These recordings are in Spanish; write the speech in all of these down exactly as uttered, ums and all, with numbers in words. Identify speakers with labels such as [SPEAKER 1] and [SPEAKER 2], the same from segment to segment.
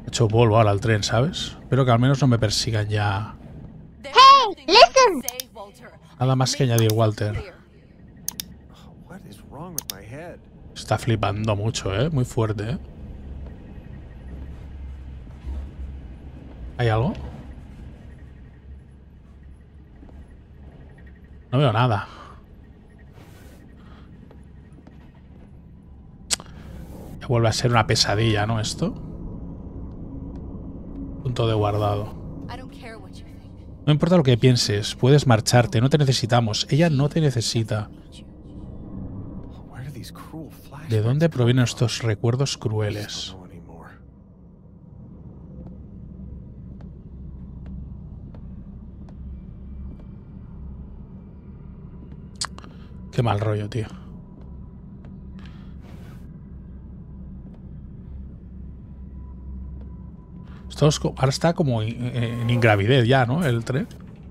[SPEAKER 1] He hecho polvo ahora al tren, ¿sabes? Espero que al menos no me persigan ya.
[SPEAKER 2] Hey, listen.
[SPEAKER 1] Nada más que añadir Walter. Está flipando mucho, ¿eh? Muy fuerte, ¿eh? ¿Hay algo? No veo nada. Ya vuelve a ser una pesadilla, ¿no? Esto. Punto de guardado. No importa lo que pienses, puedes marcharte, no te necesitamos. Ella no te necesita. ¿De dónde provienen estos recuerdos crueles? Qué mal rollo, tío. Esto es, ahora está como en ingravidez ya, ¿no? El tren.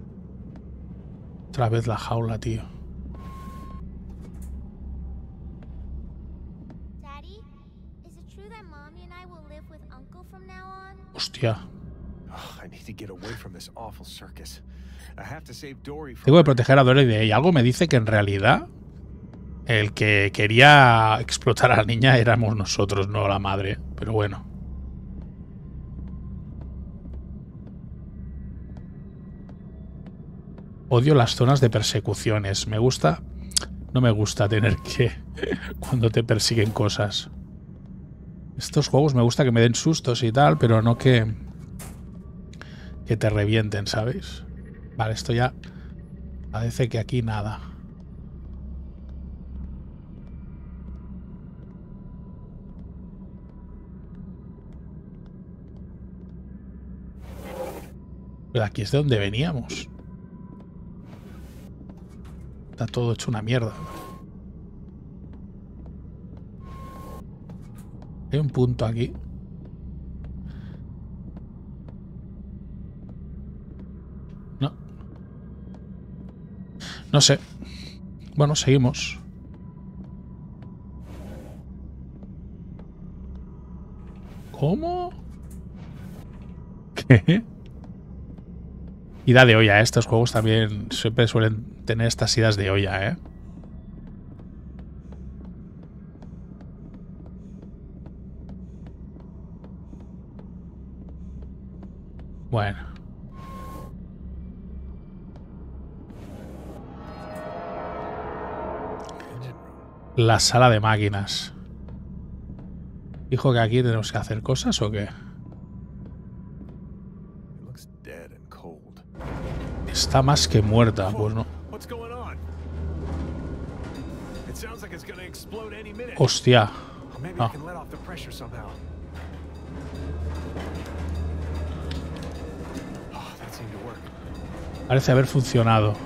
[SPEAKER 1] Otra vez la jaula, tío. Hostia. Tengo que proteger a Dory de ella. Algo me dice que en realidad el que quería explotar a la niña éramos nosotros, no la madre. Pero bueno. Odio las zonas de persecuciones. Me gusta... No me gusta tener que... cuando te persiguen cosas. Estos juegos me gusta que me den sustos y tal, pero no que... que te revienten, ¿sabes? Vale, esto ya... parece que aquí nada. Pero aquí es de donde veníamos. Está todo hecho una mierda. Hay un punto aquí. No. No sé. Bueno, seguimos. ¿Cómo? ¿Qué? Ida de olla, ¿eh? Estos juegos también siempre suelen tener estas idas de olla, ¿eh? Bueno. La sala de máquinas. ¿Dijo que aquí tenemos que hacer cosas o qué? Está más que muerta, pues no. Hostia. Ah. Parece haber funcionado.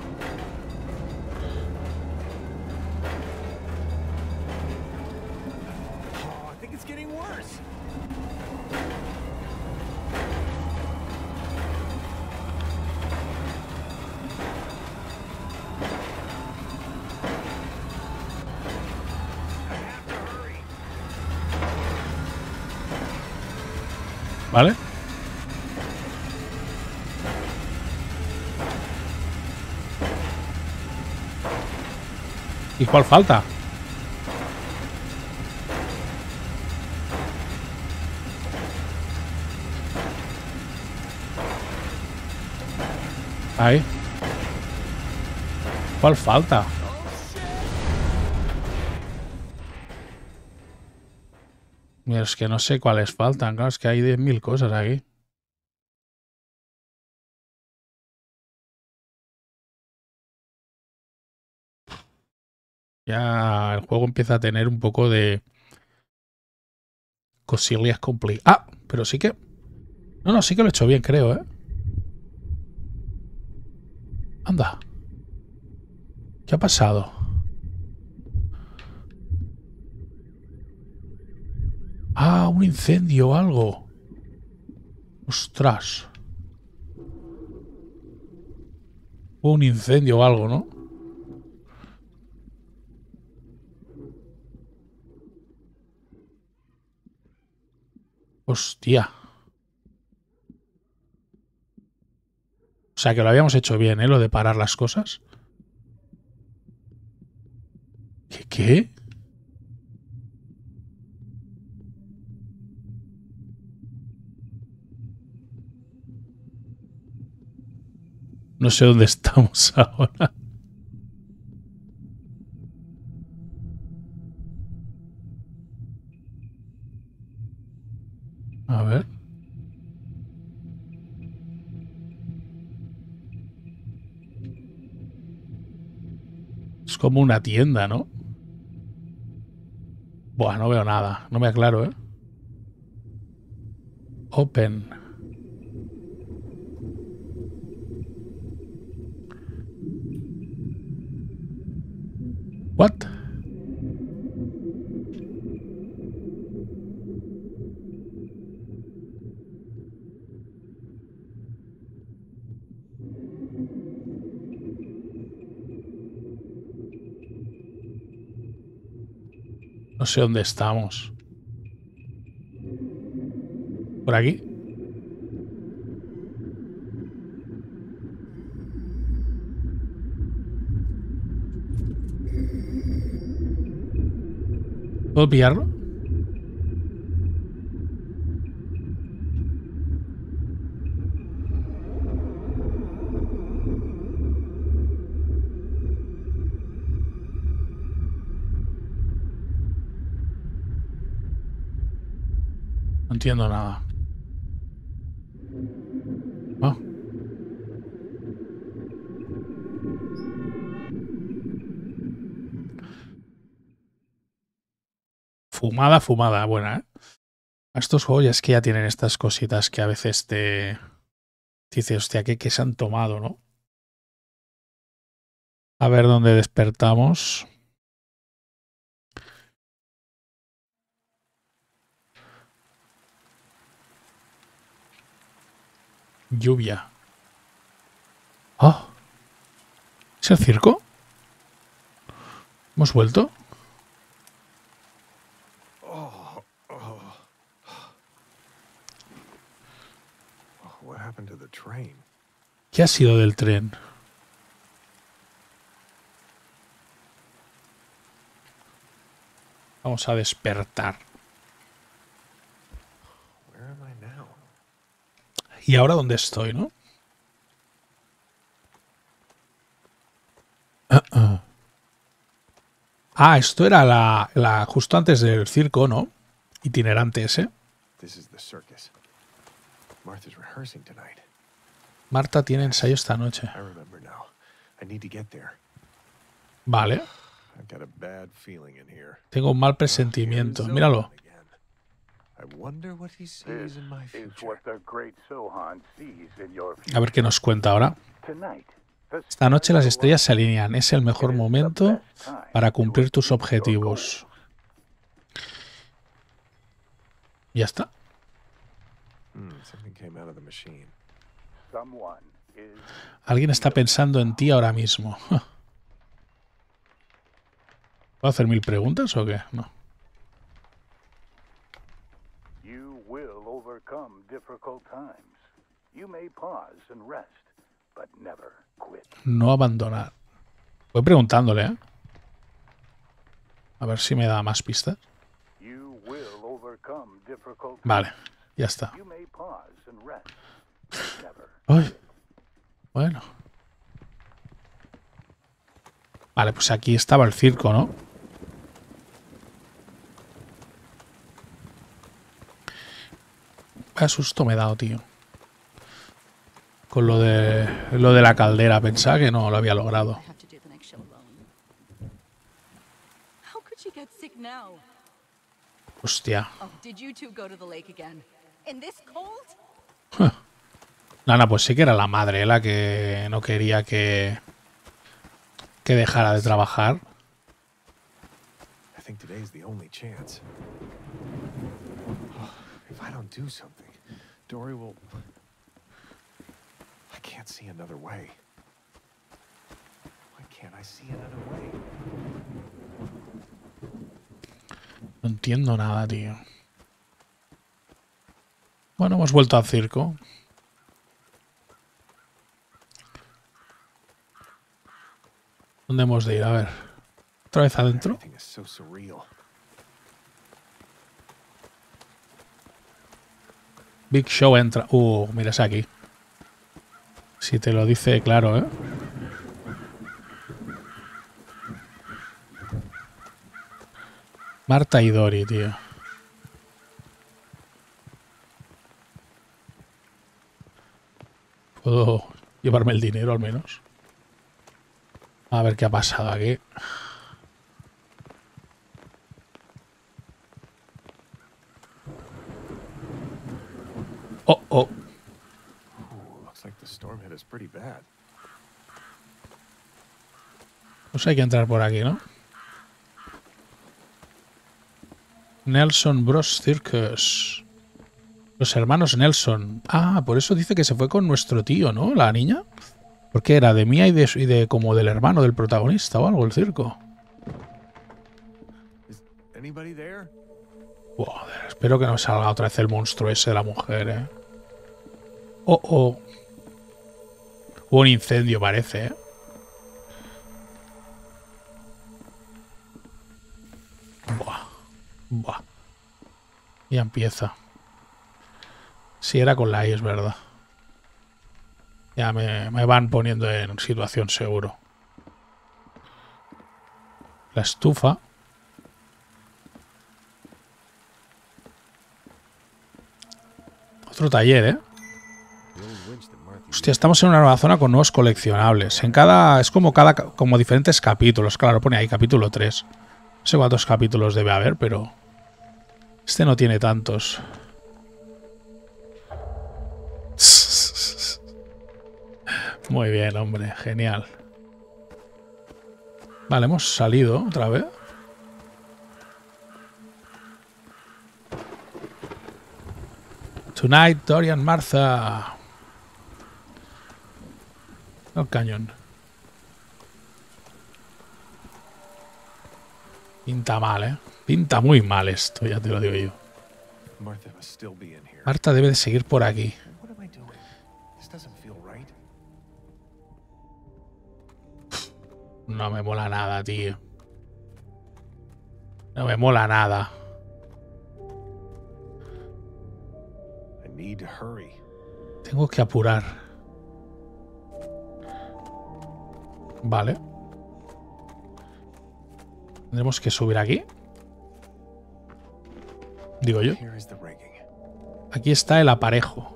[SPEAKER 1] ¿Vale? ¿Y cuál falta? Ahí. ¿Cuál falta? Mira, es que no sé cuáles faltan. Claro, es que hay diez mil cosas aquí. Ya el juego empieza a tener un poco de cosillas complicadas. Ah, pero sí que... No, no, sí que lo he hecho bien, creo, ¿eh? Anda. ¿Qué ha pasado? Ah, un incendio o algo. Ostras. Hubo un incendio o algo, ¿no? Hostia. O sea, que lo habíamos hecho bien, ¿eh? Lo de parar las cosas. ¿Qué? ¿Qué? No sé dónde estamos ahora. A ver. Es como una tienda, ¿no? Buah, no veo nada. No me aclaro, ¿eh? Open. What? No sé dónde estamos. ¿Por aquí? ¿Puedo pillarlo? No entiendo nada. Ah. Fumada, fumada. Buena, ¿eh? Estos juegos ya es que ya tienen estas cositas que a veces te... te dices, hostia, ¿qué, qué se han tomado, no? A ver dónde despertamos. Lluvia. ¡Oh! ¿Es el circo? ¿Hemos vuelto?
[SPEAKER 3] Oh, oh. What happened to the train?
[SPEAKER 1] ¿Qué ha sido del tren? Vamos a despertar.
[SPEAKER 3] Where am I now?
[SPEAKER 1] ¿Y ahora dónde estoy, no? Uh -uh. Ah, esto era la, la justo antes del circo, ¿no? Itinerante ese.
[SPEAKER 3] This is the circus. Martha's rehearsing tonight.
[SPEAKER 1] Marta tiene ensayo esta noche.
[SPEAKER 3] I remember now. I need to get there.
[SPEAKER 1] Vale.
[SPEAKER 3] I've got a bad feeling in here.
[SPEAKER 1] Tengo un mal presentimiento. Míralo.
[SPEAKER 3] I wonder what he sees in my future.
[SPEAKER 1] A ver qué nos cuenta ahora. Esta noche las estrellas se alinean. Es el mejor momento para cumplir tus objetivos. Ya está.
[SPEAKER 3] Hmm, something came out of the machine.
[SPEAKER 1] Alguien está pensando en ti ahora mismo. ¿Puedo hacer mil preguntas o qué? No. No abandonar. Voy preguntándole, ¿eh? A ver si me da más pistas. Vale, ya está. Ay, bueno. Vale, pues aquí estaba el circo, ¿no? Qué susto me he dado, tío. Con lo de lo de la caldera, pensaba que no lo había logrado. Hostia. Nana, pues sí que era la madre la que no quería que que dejara de trabajar.
[SPEAKER 3] I think today's the only chance. If I don't do something, Dory will... I can't see another way. Why can't I see another way?
[SPEAKER 1] No entiendo nada, tío. Bueno, hemos vuelto al circo. ¿Dónde hemos de ir? A ver. ¿Otra vez adentro?
[SPEAKER 3] Everything is so surreal.
[SPEAKER 1] Big Show entra. Uh, mira, es aquí. Si te lo dice claro, ¿eh? Marta y Dory, tío. ¿Puedo llevarme el dinero al menos? A ver qué ha pasado aquí. Oh, oh.
[SPEAKER 3] Ooh, looks like the storm hit us pretty bad.
[SPEAKER 1] Pues hay que entrar por aquí, ¿no? Nelson Bros Circus. Los hermanos Nelson. Ah, por eso dice que se fue con nuestro tío, ¿no? La niña. Porque era de mía y de, y de como del hermano del protagonista o algo, el circo.
[SPEAKER 3] Is anybody there?
[SPEAKER 1] Joder, espero que no salga otra vez el monstruo ese de la mujer, ¿eh? Oh, oh. Hubo un incendio, parece, ¿eh? Buah. Buah. Ya empieza. Sí, era con la I, es verdad. Ya me, me van poniendo en situación seguro. La estufa. Otro taller, ¿eh? Hostia, estamos en una nueva zona con nuevos coleccionables. En cada... Es como cada... Como diferentes capítulos. Claro, pone ahí capítulo tres. No sé cuántos capítulos debe haber, pero... Este no tiene tantos. Muy bien, hombre. Genial. Vale, hemos salido otra vez. Tonight, Dorian Martha. El cañón. Pinta mal, ¿eh? Pinta muy mal esto, ya te lo digo yo.
[SPEAKER 3] Martha must still be in here.
[SPEAKER 1] Marta debe de seguir por aquí.
[SPEAKER 3] What am I doing? This doesn't feel right.
[SPEAKER 1] No me mola nada, tío. No me mola nada.
[SPEAKER 3] I need to hurry.
[SPEAKER 1] Tengo que apurar. Vale. Tendremos que subir aquí. Digo yo.
[SPEAKER 3] Here is the rigging.
[SPEAKER 1] Aquí está el aparejo.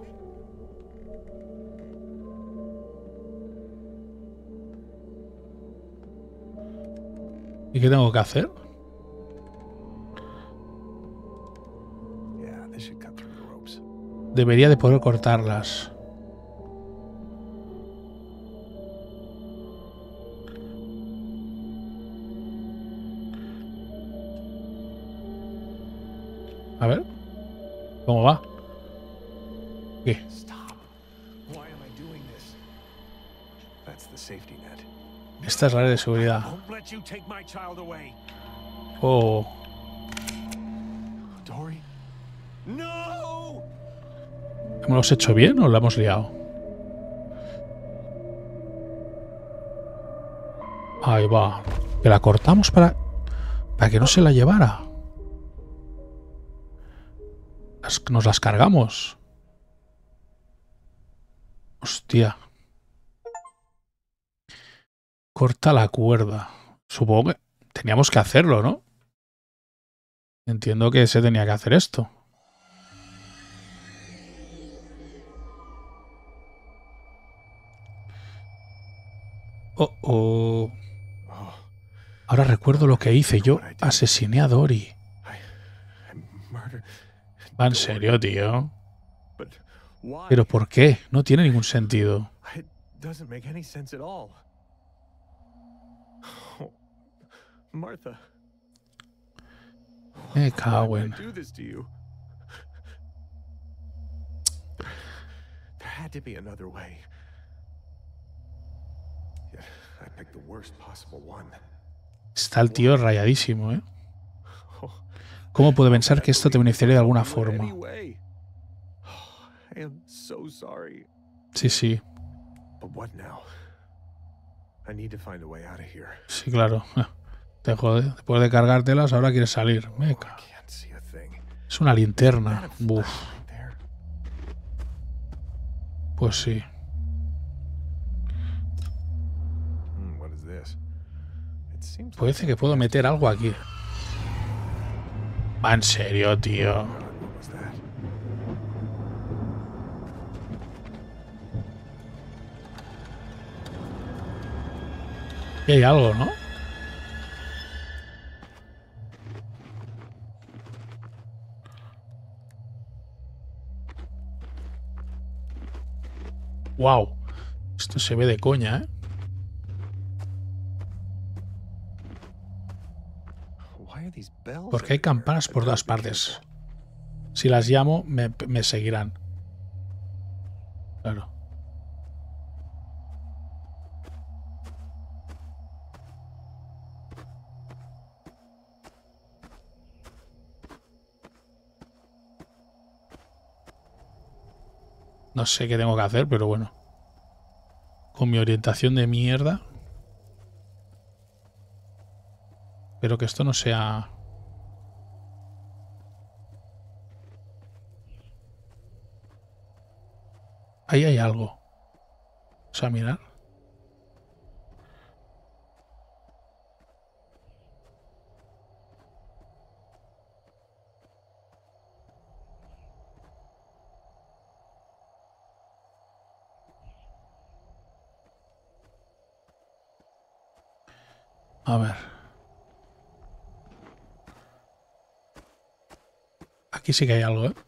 [SPEAKER 1] ¿Y qué tengo que hacer?
[SPEAKER 3] Yeah, this should cut through the ropes.
[SPEAKER 1] Debería de poder cortarlas. A ver. ¿Cómo va? ¿Qué?
[SPEAKER 3] Stop. Why am I doing this? That's the safety net.
[SPEAKER 1] Esta es la red de seguridad.
[SPEAKER 3] Won't let you take my child away.
[SPEAKER 1] Oh.
[SPEAKER 3] Dory? No!
[SPEAKER 1] ¿Hemos hecho bien o la hemos liado? Ahí va. Que la cortamos para... Para que no se la llevara. Las- Nos las cargamos. Hostia. Corta la cuerda. Supongo que teníamos que hacerlo, ¿no? Entiendo que se tenía que hacer esto. Oh, oh.
[SPEAKER 3] Oh,
[SPEAKER 1] Ahora recuerdo lo que hice. Yo asesiné a Dory.
[SPEAKER 3] I, I murdered.
[SPEAKER 1] Va en
[SPEAKER 3] Dory,
[SPEAKER 1] serio, tío.
[SPEAKER 3] But why?
[SPEAKER 1] ¿Pero por qué? No tiene ningún sentido.
[SPEAKER 3] It doesn't make any sense at all. Oh, Martha.
[SPEAKER 1] Me
[SPEAKER 3] Why
[SPEAKER 1] cago
[SPEAKER 3] did
[SPEAKER 1] en...
[SPEAKER 3] I do this to you? There had to be another way. Yet I picked the worst possible one.
[SPEAKER 1] Está el tío rayadísimo, ¿eh?
[SPEAKER 3] Oh,
[SPEAKER 1] ¿Cómo puede pensar que esto te beneficiaría de alguna
[SPEAKER 3] do it
[SPEAKER 1] forma?
[SPEAKER 3] anyway. Oh, I am so sorry.
[SPEAKER 1] Sí, sí.
[SPEAKER 3] But what now? I need to find a way out of here.
[SPEAKER 1] Sí, claro. Te jode. Después de cargártelas, ahora quieres salir.
[SPEAKER 3] Oh,
[SPEAKER 1] Me
[SPEAKER 3] I
[SPEAKER 1] ca-
[SPEAKER 3] can't see a thing.
[SPEAKER 1] Es una linterna.
[SPEAKER 3] That a
[SPEAKER 1] Buf.
[SPEAKER 3] flashlight there?
[SPEAKER 1] Pues sí.
[SPEAKER 3] Hmm, what is this? It seems
[SPEAKER 1] Pues dice que puedo meter algo aquí. Va, en serio, tío.
[SPEAKER 3] like- what was that?
[SPEAKER 1] Y hay algo, ¿no? Wow. Esto se ve de coña, ¿eh?
[SPEAKER 3] Why are these bells
[SPEAKER 1] Porque hay
[SPEAKER 3] everywhere?
[SPEAKER 1] campanas por
[SPEAKER 3] I
[SPEAKER 1] todas
[SPEAKER 3] better be
[SPEAKER 1] partes.
[SPEAKER 3] careful.
[SPEAKER 1] Si las llamo, me, me seguirán. Claro. No sé qué tengo que hacer, pero bueno. Con mi orientación de mierda. Espero que esto no sea... Ahí hay algo. O sea, mirar. A ver. Aquí sí que hay algo, ¿eh?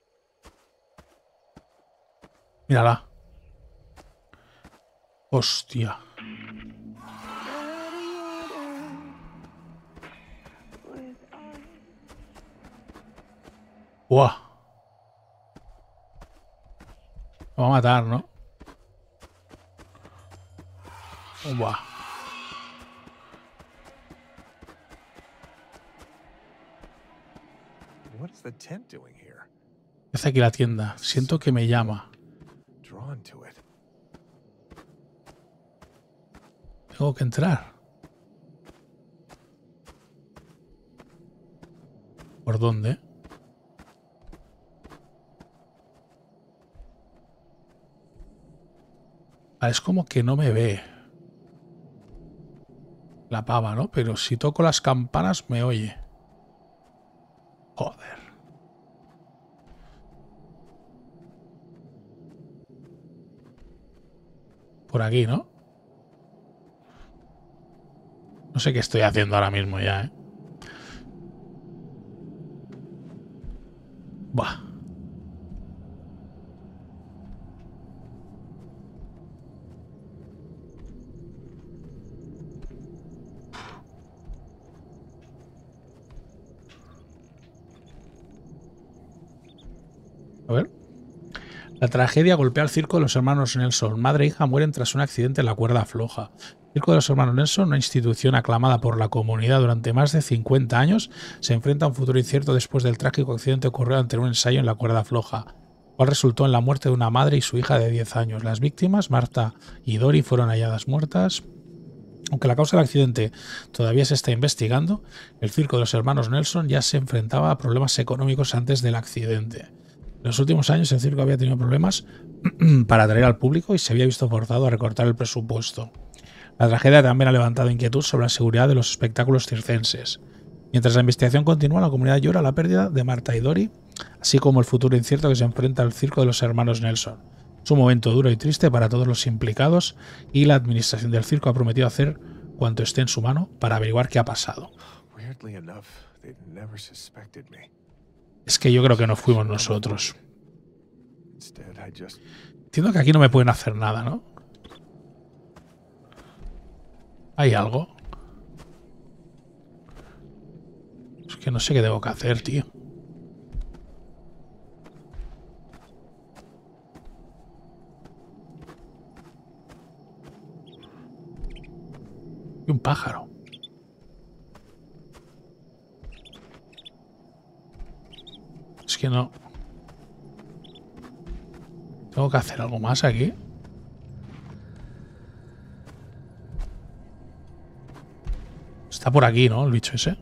[SPEAKER 1] Mírala. Hostia. Buah. Me va a matar, ¿no? Buah.
[SPEAKER 3] What is the tent doing here?
[SPEAKER 1] ¿Qué hace aquí la tienda? Siento que me llama.
[SPEAKER 3] Drawn to it.
[SPEAKER 1] Tengo que entrar. ¿Por dónde? Ah, es como que no me ve. La pava, ¿no? Pero si toco las campanas me oye. Joder. Por aquí, ¿no? No sé qué estoy haciendo ahora mismo ya, ¿eh? Buah. A ver. La tragedia golpea al circo de los hermanos Nelson. Madre e hija mueren tras un accidente en la cuerda floja. El circo de los hermanos Nelson, una institución aclamada por la comunidad durante más de cincuenta años, se enfrenta a un futuro incierto después del trágico accidente ocurrido ante un ensayo en la cuerda floja, cual resultó en la muerte de una madre y su hija de diez años. Las víctimas, Marta y Dory, fueron halladas muertas. Aunque la causa del accidente todavía se está investigando, el circo de los hermanos Nelson ya se enfrentaba a problemas económicos antes del accidente. En los últimos años el circo había tenido problemas para atraer al público y se había visto forzado a recortar el presupuesto. La tragedia también ha levantado inquietud sobre la seguridad de los espectáculos circenses. Mientras la investigación continúa, la comunidad llora la pérdida de Marta y Dory, así como el futuro incierto que se enfrenta al circo de los hermanos Nelson. Es un momento duro y triste para todos los implicados y la administración del circo ha prometido hacer cuanto esté en su mano para averiguar qué ha pasado.
[SPEAKER 3] Weirdly enough, they'd never suspected me.
[SPEAKER 1] Es que yo creo que no fuimos nosotros.
[SPEAKER 3] Instead, I just
[SPEAKER 1] Entiendo que aquí no me pueden hacer nada, ¿no? ¿Hay algo? Es que no sé qué tengo que hacer, tío. Y un pájaro. Es que no. ¿Tengo que hacer algo más aquí? Está por aquí, ¿no? El bicho ese.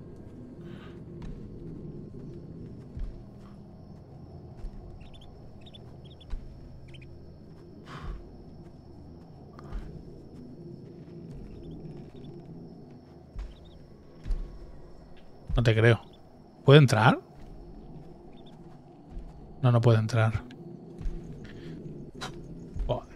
[SPEAKER 1] No te creo. ¿Puede entrar? No, no puede entrar. Joder.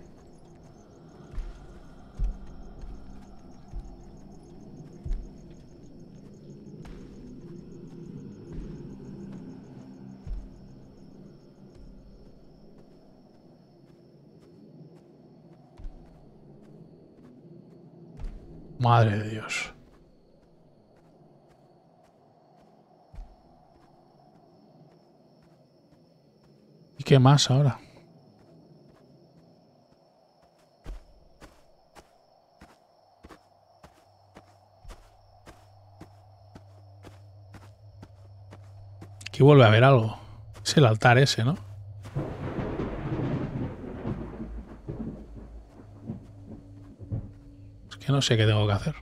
[SPEAKER 1] Madre de Dios. ¿Y qué más ahora? Aquí vuelve a haber algo. Es el altar ese, ¿no? Es que no sé qué tengo que hacer.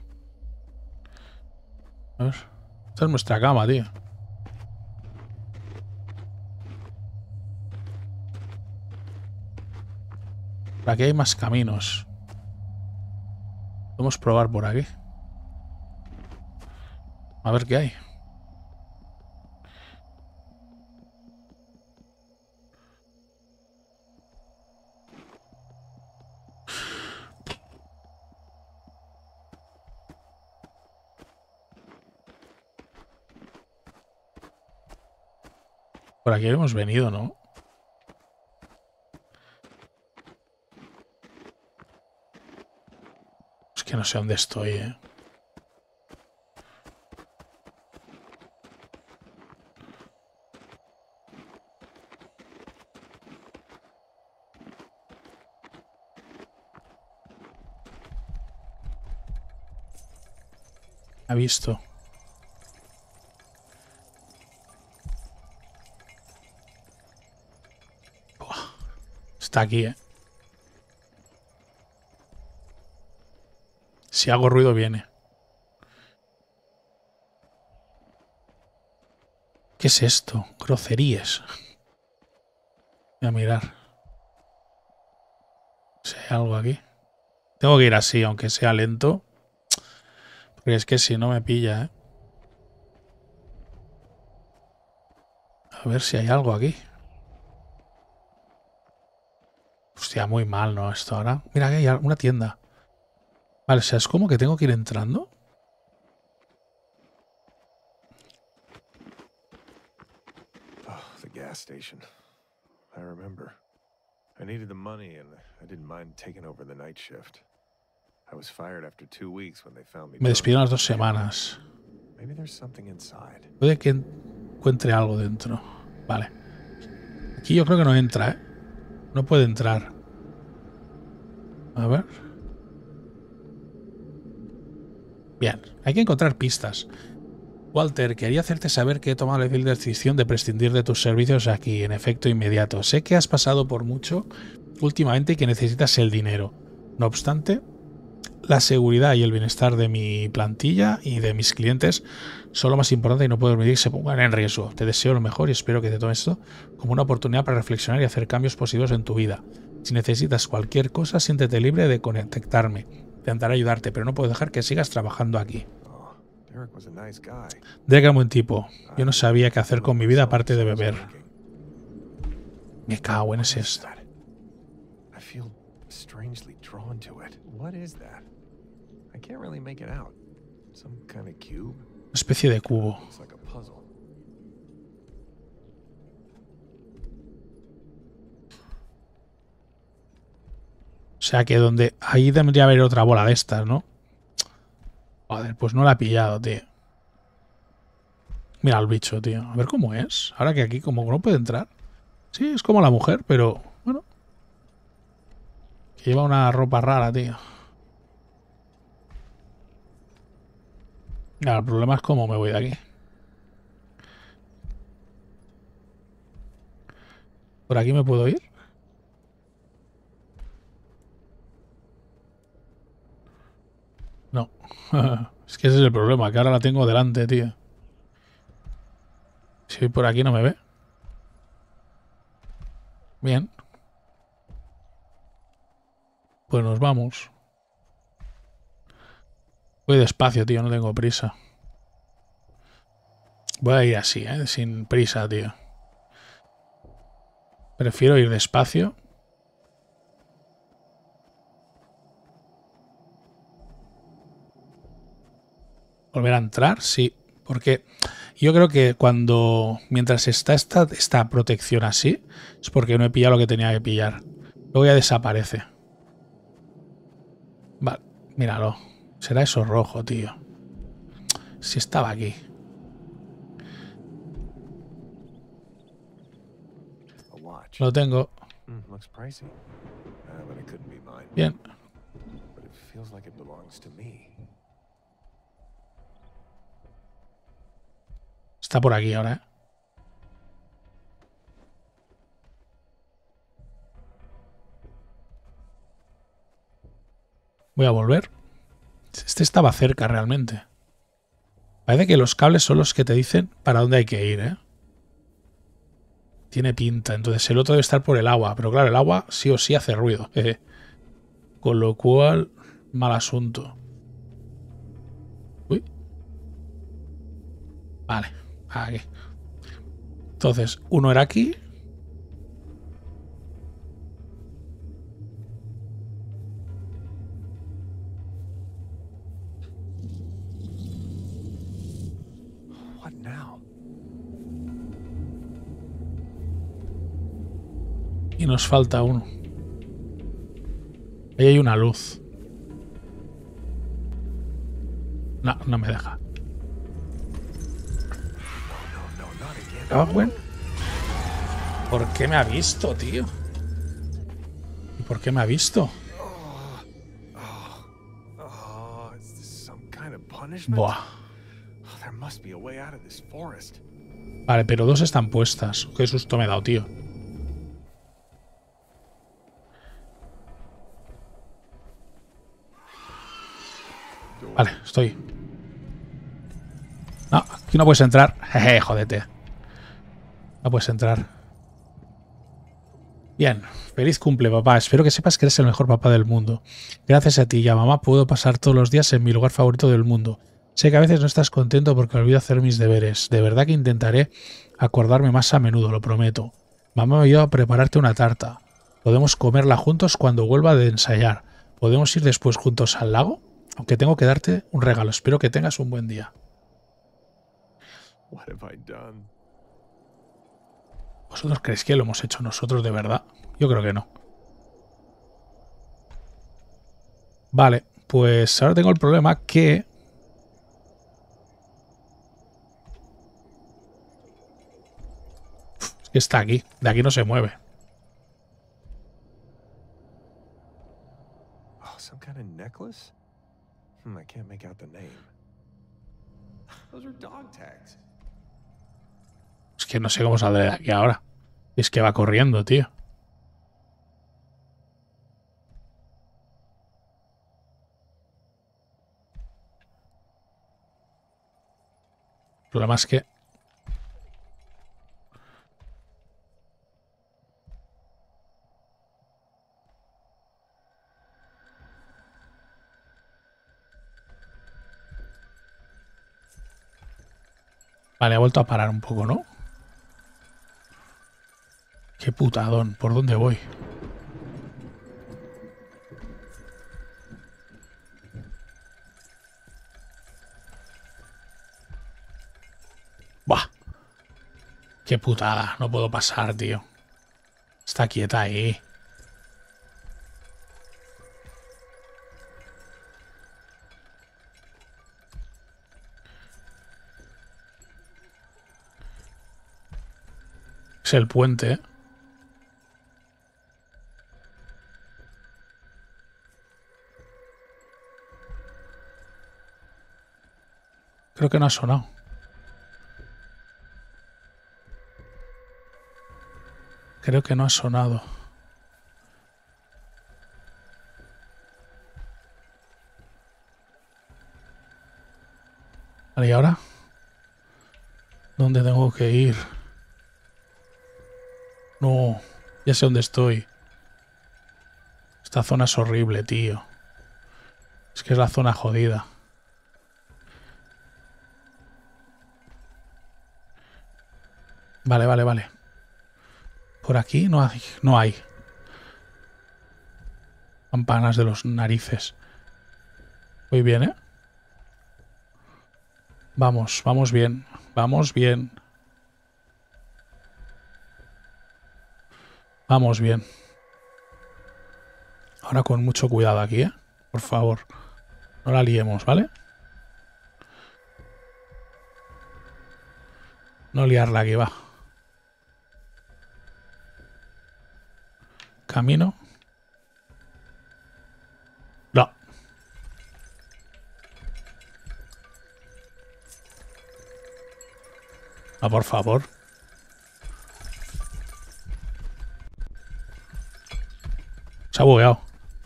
[SPEAKER 1] A ver. Esta es nuestra cama, tío. Por aquí hay más caminos. Podemos probar por aquí. A ver qué hay. Por aquí hemos venido, ¿no? Es que no sé dónde estoy, ¿eh? Ha visto. Buah. Está aquí, ¿eh? Si hago ruido viene. ¿Qué es esto? Grocerías. Voy a mirar. Si hay algo aquí. Tengo que ir así, aunque sea lento. Porque es que si no me pilla, ¿eh? A ver si hay algo aquí. Hostia, muy mal, ¿no? Esto ahora. Mira, que hay una tienda. Vale, o sea, es como que tengo que ir entrando.
[SPEAKER 3] Oh, the gas station. I remember. I needed the money and I didn't mind taking over the night shift. I was fired after two weeks when they found me.
[SPEAKER 1] Me despidieron las dos semanas.
[SPEAKER 3] Maybe there's something inside.
[SPEAKER 1] Puede que encuentre algo dentro. Vale. Aquí yo creo que no entra, ¿eh? No puede entrar. A ver. Bien, hay que encontrar pistas. Walter, quería hacerte saber que he tomado la difícil decisión de prescindir de tus servicios aquí, en efecto inmediato. Sé que has pasado por mucho últimamente y que necesitas el dinero. No obstante, la seguridad y el bienestar de mi plantilla y de mis clientes son lo más importante y no puedo permitir que se pongan en riesgo. Te deseo lo mejor y espero que te tomes esto como una oportunidad para reflexionar y hacer cambios positivos en tu vida. Si necesitas cualquier cosa, siéntete libre de contactarme. Intentaré ayudarte, pero no puedo dejar que sigas trabajando aquí. Derek era un buen tipo. Yo no sabía qué hacer con mi vida aparte de beber. Me cago en ese esto. Una especie de cubo. O sea que donde... Ahí debería haber otra bola de estas, ¿no? Joder, pues no la he pillado, tío. Mira el bicho, tío. A ver cómo es. Ahora que aquí como no puede entrar. Sí, es como la mujer, pero... Bueno. Que lleva una ropa rara, tío. Mira, el problema es cómo me voy de aquí. ¿Por aquí me puedo ir? No. Es que ese es el problema, que ahora la tengo delante, tío. Si voy por aquí no me ve. Bien. Pues nos vamos. Voy despacio, tío, no tengo prisa. Voy a ir así, ¿eh? Sin prisa, tío. Prefiero ir despacio. ¿Volver a entrar? Sí. Porque yo creo que cuando... Mientras está esta, esta protección así, es porque no he pillado lo que tenía que pillar. Luego ya desaparece. Vale, míralo. Será eso rojo, tío. Si estaba aquí. Lo tengo. Bien. Está por aquí ahora, ¿eh? Voy a volver. Este estaba cerca realmente. Parece que los cables son los que te dicen para dónde hay que ir, ¿eh? Tiene pinta. Entonces el otro debe estar por el agua. Pero claro, el agua sí o sí hace ruido. Eh, con lo cual, mal asunto. Uy. Vale. Aquí. Entonces, uno era aquí.
[SPEAKER 3] What now?
[SPEAKER 1] Y nos falta uno. Ahí hay una luz. No, no me deja. Ah, bueno. ¿Por qué me ha visto, tío? ¿Y por qué me ha visto? Buah. Vale, pero dos están puestas. Qué susto me he dado, tío. Vale, estoy. No, aquí no puedes entrar. Jeje, jódete. No puedes entrar. Bien, feliz cumple, papá. Espero que sepas que eres el mejor papá del mundo. Gracias a ti y a mamá puedo pasar todos los días en mi lugar favorito del mundo. Sé que a veces no estás contento porque olvido hacer mis deberes. De verdad que intentaré acordarme más a menudo, lo prometo. Mamá me ayuda a prepararte una tarta. Podemos comerla juntos cuando vuelva de ensayar. ¿Podemos ir después juntos al lago? Aunque tengo que darte un regalo. Espero que tengas un buen día.
[SPEAKER 3] What have I done?
[SPEAKER 1] ¿Vosotros creéis que lo hemos hecho nosotros de verdad? Yo creo que no. Vale, pues ahora tengo el problema que... Uf, es que está aquí. De aquí no se mueve.
[SPEAKER 3] Oh, some kind of necklace? Hmm, I can't make out the name. Those are dog tags.
[SPEAKER 1] Es que no sé cómo saldré de aquí ahora. Es que va corriendo, tío. El problema es que... Vale, ha vuelto a parar un poco, ¿no? Qué putadón. ¿Por dónde voy? Buah. Qué putada. No puedo pasar, tío. Está quieta ahí. Es el puente, ¿eh? Creo que no ha sonado. Creo que no ha sonado. Vale, ¿y ahora? ¿Dónde tengo que ir? No, ya sé dónde estoy. Esta zona es horrible, tío. Es que es la zona jodida. Vale, vale, vale. Por aquí no hay, no hay. Campanas de los narices. Muy bien, ¿eh? Vamos, vamos bien. Vamos bien. Vamos bien. Ahora con mucho cuidado aquí, ¿eh? Por favor. No la liemos, ¿vale? No liarla aquí, va. Camino. No. Ah, por favor. Se ha bugueado.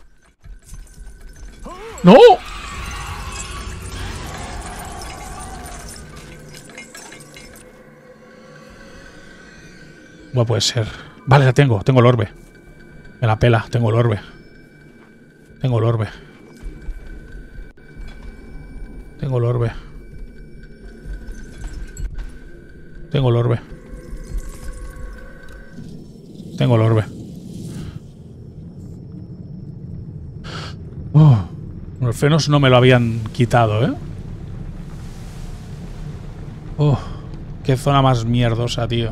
[SPEAKER 1] ¡No! No puede ser. Vale, la tengo. Tengo el orbe. Me la pela. Tengo el orbe. Tengo el orbe. Tengo el orbe. Tengo el orbe. Tengo el orbe. Oh, los frenos no me lo habían quitado, ¿eh? Oh, qué zona más mierdosa, tío.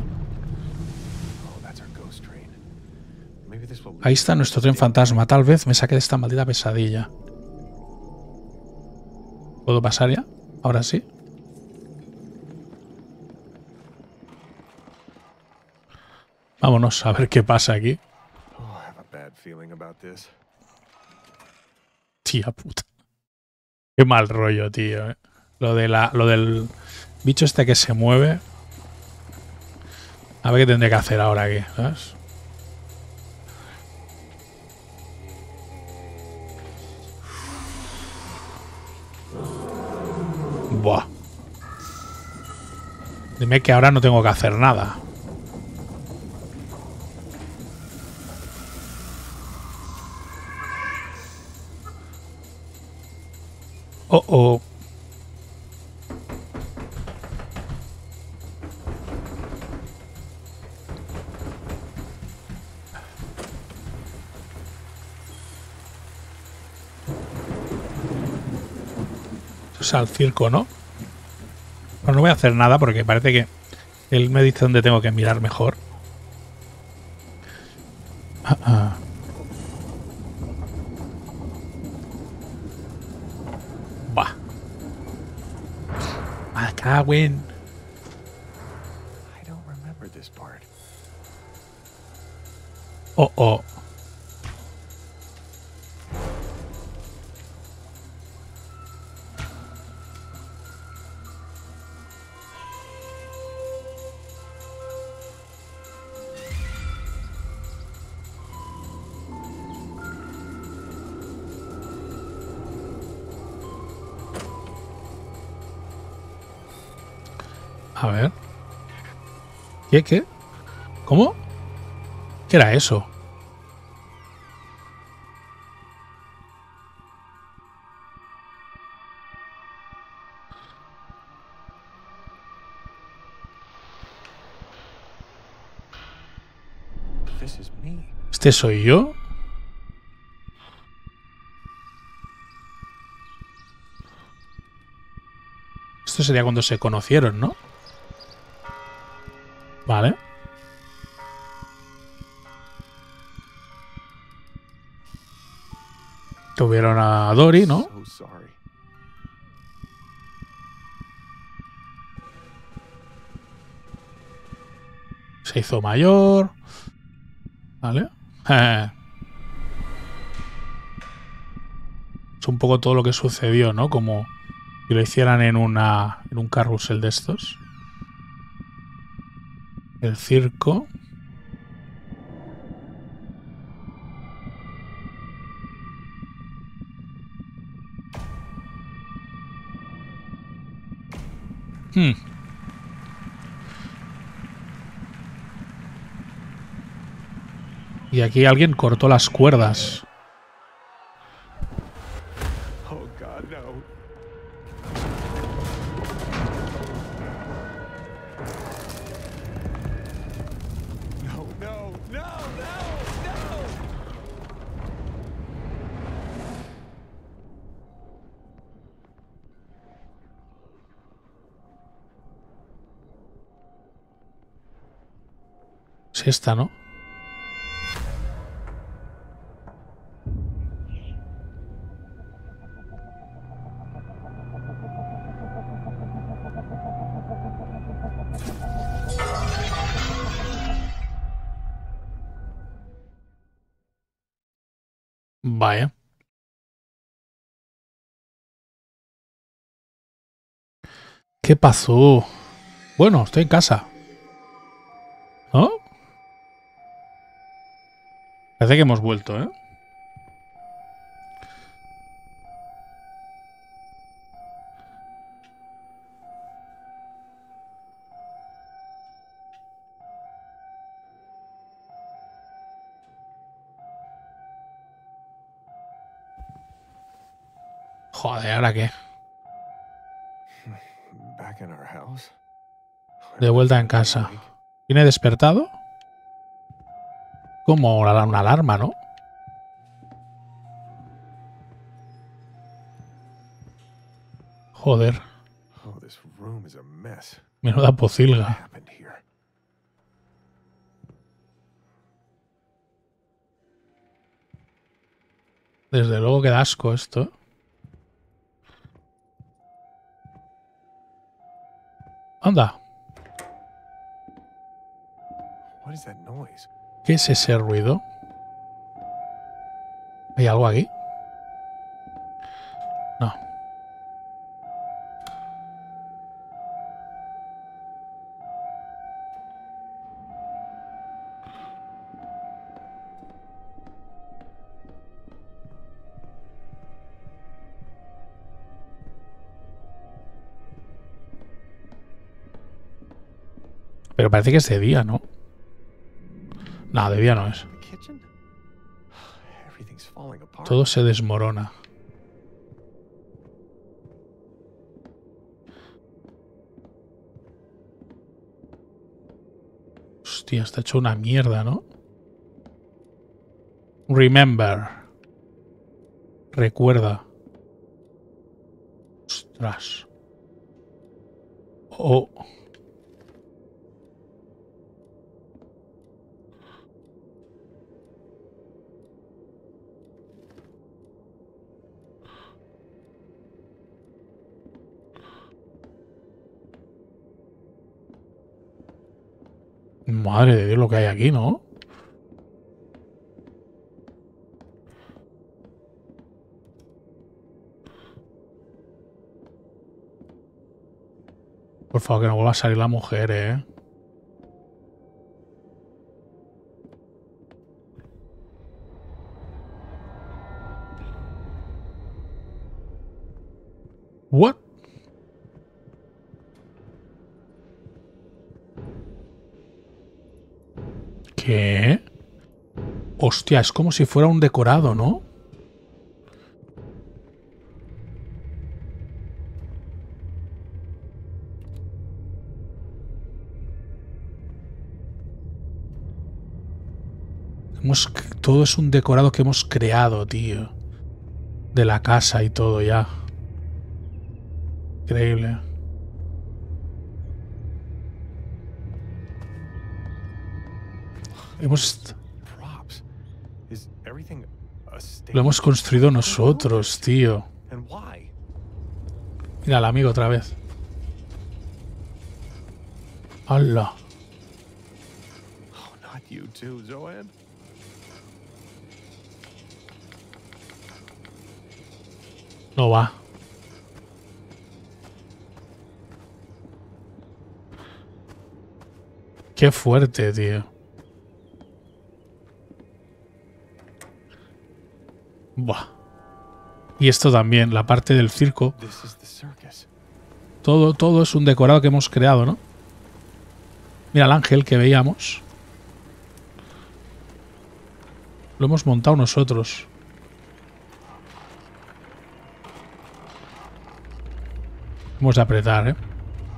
[SPEAKER 1] Ahí está nuestro tren fantasma. Tal vez me saque de esta maldita pesadilla. ¿Puedo pasar ya? Ahora sí. Vámonos a ver qué pasa aquí. Tía puta. Qué mal rollo, tío. ¿eh? Lo, de la, lo del bicho este que se mueve. A ver qué tendré que hacer ahora aquí, ¿sabes? Buah. Dime que ahora no tengo que hacer nada. Oh, oh. Eso es al circo, ¿no? Pero no voy a hacer nada porque parece que él me dice dónde tengo que mirar mejor. Ah, ah. Bah. Ah, cagüen. Oh, oh. A ver. ¿Qué? ¿Qué? ¿Cómo? ¿Qué era eso? ¿Este soy yo? Esto sería cuando se conocieron, ¿no? Vale. Tuvieron a Dory, ¿no? Se hizo mayor. Vale. Es un poco todo lo que sucedió, ¿no? Como si lo hicieran en una en un carrusel de estos. El circo. Hmm. Y aquí alguien cortó las cuerdas.
[SPEAKER 3] Oh God, no. No, no, no, no, no.
[SPEAKER 1] Es esta, ¿no? Vaya. ¿Qué pasó? Bueno, estoy en casa. ¿No? Parece que hemos vuelto, ¿eh? Joder, ¿ahora qué?
[SPEAKER 3] Back in our house.
[SPEAKER 1] De vuelta en casa. ¿Viene despertado? Como una una alarma, ¿no? Joder.
[SPEAKER 3] Oh, this room is a mess.
[SPEAKER 1] Menuda
[SPEAKER 3] What
[SPEAKER 1] pocilga.
[SPEAKER 3] happened here?
[SPEAKER 1] Desde luego que da asco esto. Anda.
[SPEAKER 3] What is that noise?
[SPEAKER 1] ¿Qué es ese ruido? ¿Hay algo aquí? No. Pero parece que es de día, ¿no? No, de día no es.
[SPEAKER 3] The kitchen? Everything's falling apart.
[SPEAKER 1] Todo se desmorona. Hostia, está hecho una mierda, ¿no? Remember. Recuerda. Ostras. Oh. Madre de Dios lo que hay aquí, ¿no? Por favor, que no vuelva a salir la mujer, ¿eh? What? ¿Qué? Hostia, es como si fuera un decorado, ¿no? Hemos, todo es un decorado que hemos creado, tío. De la casa y todo ya. Increíble. Hemos...
[SPEAKER 3] Props. Is everything a stage?
[SPEAKER 1] Lo hemos construido nosotros, tío.
[SPEAKER 3] And why?
[SPEAKER 1] Mira al amigo otra vez. ¡Hala!
[SPEAKER 3] Oh, not you too, Zoan.
[SPEAKER 1] No va. Qué fuerte, tío. Buah. Y esto también, la parte del circo.
[SPEAKER 3] This is the circus.
[SPEAKER 1] Todo, todo es un decorado que hemos creado, ¿no? Mira el ángel que veíamos. Lo hemos montado nosotros. Vamos a apretar, ¿eh?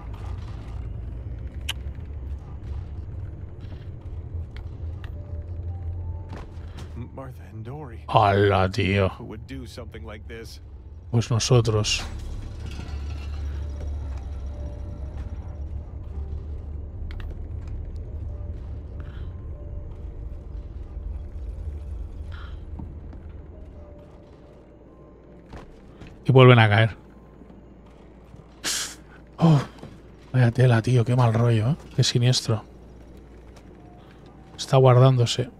[SPEAKER 3] Martha and Dory.
[SPEAKER 1] ¡Hala, tío!
[SPEAKER 3] Who would do something like this?
[SPEAKER 1] Pues nosotros. Y vuelven a caer. Oh, vaya tela, tío. Qué mal rollo, ¿eh? Qué siniestro. Está guardándose.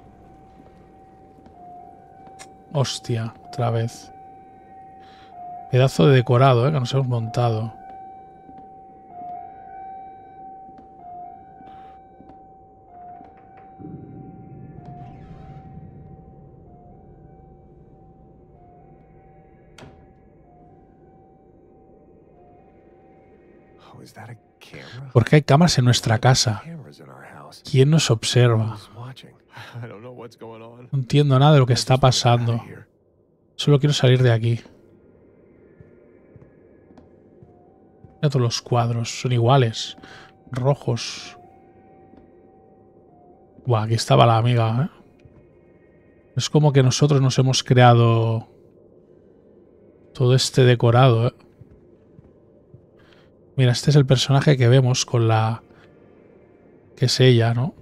[SPEAKER 1] Hostia, otra vez. Pedazo de decorado, ¿eh? Que nos hemos montado.
[SPEAKER 3] Oh, is that a camera?
[SPEAKER 1] ¿Por qué hay cámaras en nuestra casa?
[SPEAKER 3] Cameras in our house.
[SPEAKER 1] ¿Quién nos observa?
[SPEAKER 3] Who's watching? I don't know what's going on.
[SPEAKER 1] No entiendo nada de lo que
[SPEAKER 3] I
[SPEAKER 1] está
[SPEAKER 3] just wanna get
[SPEAKER 1] pasando.
[SPEAKER 3] out of here.
[SPEAKER 1] Solo quiero salir de aquí. Mira todos los cuadros. Son iguales. Rojos. Buah, aquí estaba la amiga, ¿eh? Es como que nosotros nos hemos creado todo este decorado, ¿eh? Mira, este es el personaje que vemos con la... que es ella, ¿no?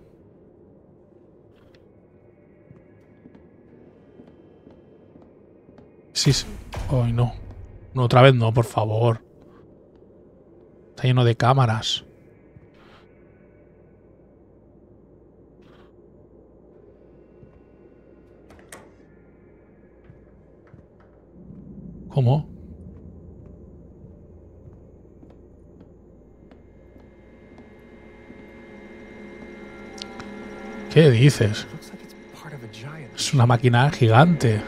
[SPEAKER 1] Sí, sí. Ay, no. No, otra vez no, por favor. Está lleno de cámaras. ¿Cómo? ¿Qué dices?
[SPEAKER 3] Looks like it's part of a giant.
[SPEAKER 1] Es una máquina gigante.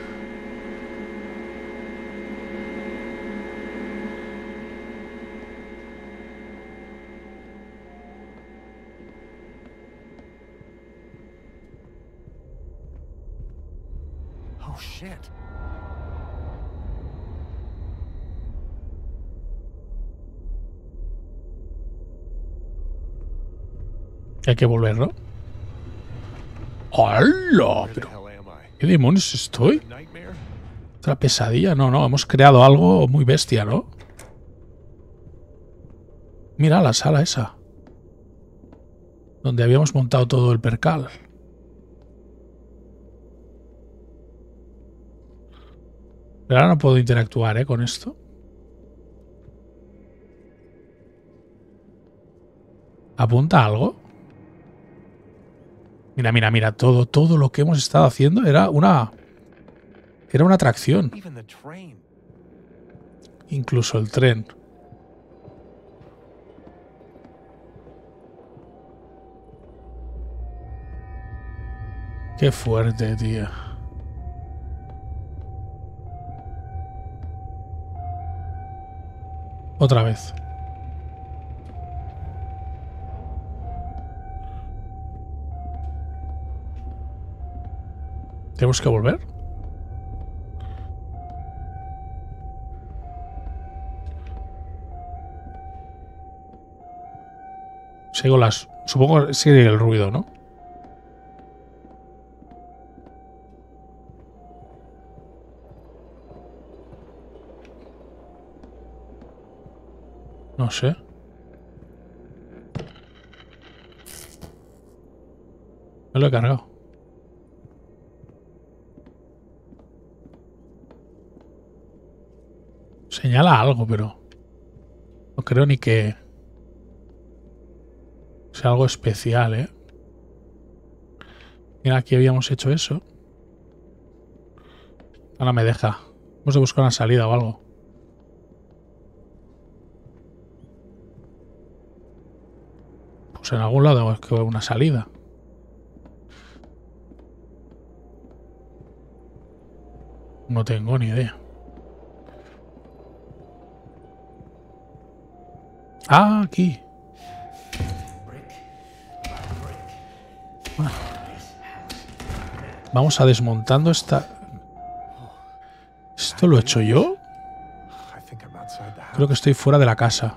[SPEAKER 3] Oh shit.
[SPEAKER 1] Hay que volver, ¿no? ¡Hala!
[SPEAKER 3] Where the
[SPEAKER 1] Pero,
[SPEAKER 3] hell am I?
[SPEAKER 1] ¿qué demonios estoy?
[SPEAKER 3] A nightmare?
[SPEAKER 1] ¿Otra pesadilla? No, no, hemos creado algo muy bestia, ¿no? Mira la sala esa. Donde habíamos montado todo el percal. Pero ahora no puedo interactuar, ¿eh? Con esto. ¿Apunta algo? Mira, mira, mira. Todo, todo lo que hemos estado haciendo era una... Era una atracción.
[SPEAKER 3] Even the train.
[SPEAKER 1] Incluso el tren. Qué fuerte, tío. Otra vez. ¿Tenemos que volver? Sigo las... Supongo que sigue el ruido, ¿no? No sé. Me lo he cargado. Señala algo, pero no creo ni que sea algo especial, ¿eh? Mira, aquí habíamos hecho eso. Ahora me deja. Vamos a buscar una salida o algo. Pues en algún lado es que una salida. No tengo ni idea. Ah, aquí. Bueno. Vamos a desmontando esta... ¿Esto lo he hecho yo? Creo que estoy fuera de la casa.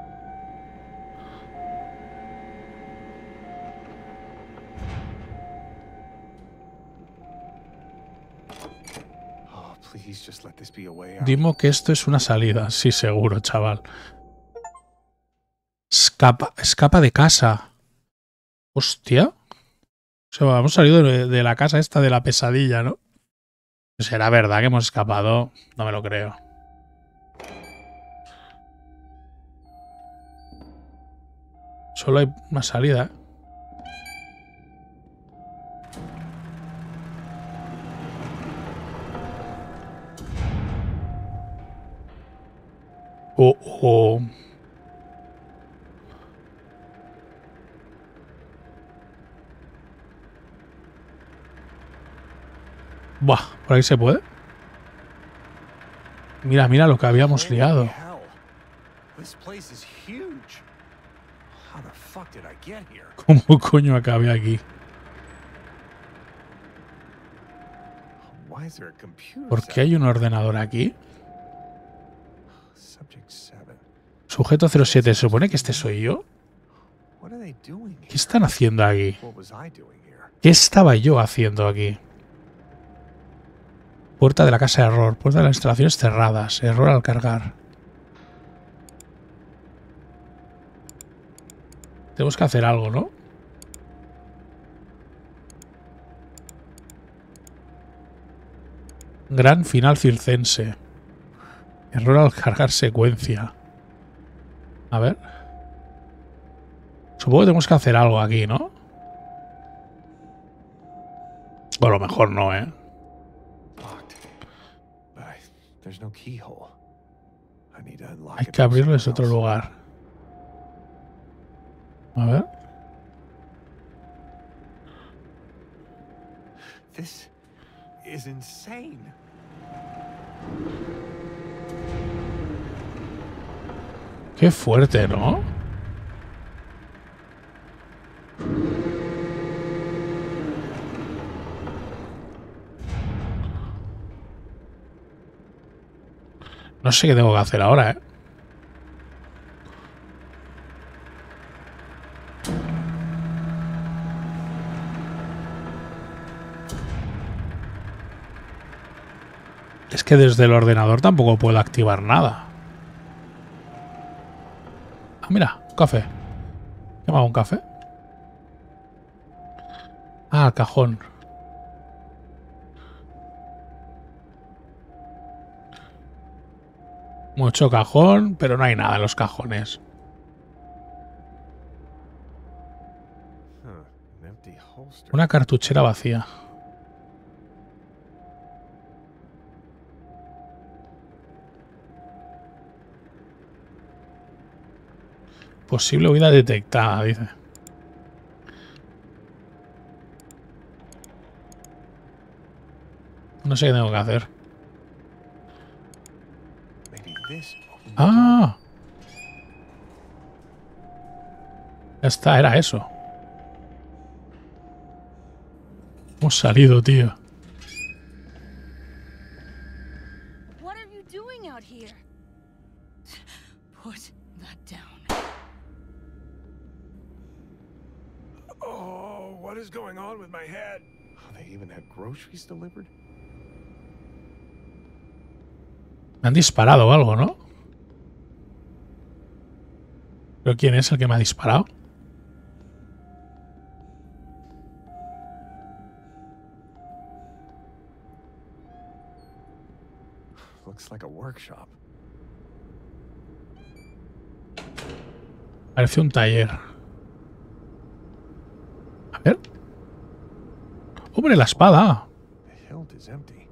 [SPEAKER 1] Dimo que esto es una salida. Sí, seguro, chaval. Escapa, escapa de casa. Hostia. O sea, hemos salido de, de la casa esta de la pesadilla, ¿no? ¿Será verdad que hemos escapado? No me lo creo. Solo hay una salida. Oh, oh. Buah, ¿por ahí se puede? Mira, mira lo que habíamos liado. ¿Cómo coño acabé aquí? ¿Por qué hay un ordenador aquí? Sujeto cero siete. ¿Se supone que este soy yo? ¿Qué están haciendo aquí? ¿Qué estaba yo haciendo aquí? Puerta de la casa de error. Puerta de las instalaciones cerradas. Error al cargar. Tenemos que hacer algo, ¿no? Gran final circense. Error al cargar secuencia. A ver. Supongo que tenemos que hacer algo aquí, ¿no? O a lo mejor no, ¿eh? Hay que abrirlo desde otro lugar. A ver. Qué fuerte, ¿no? No sé qué tengo que hacer ahora, ¿eh? Es que desde el ordenador tampoco puedo activar nada. Ah, mira, un café. ¿Qué me hago, un café? Ah, el cajón. Mucho cajón, pero no hay nada en los cajones. Una cartuchera vacía. Posible huida detectada, dice. No sé qué tengo que hacer. ¡Ah! Ya está, era eso. Hemos salido, tío.
[SPEAKER 2] What are you doing out here? Put that down.
[SPEAKER 3] Oh, what is going on with my head? Oh, they even had groceries delivered?
[SPEAKER 1] Me han disparado o algo, ¿no? ¿Pero quién es el que me ha disparado?
[SPEAKER 3] Looks like a workshop.
[SPEAKER 1] Parece un taller. A ver. ¡Hombre, la espada!
[SPEAKER 3] The hilt is empty.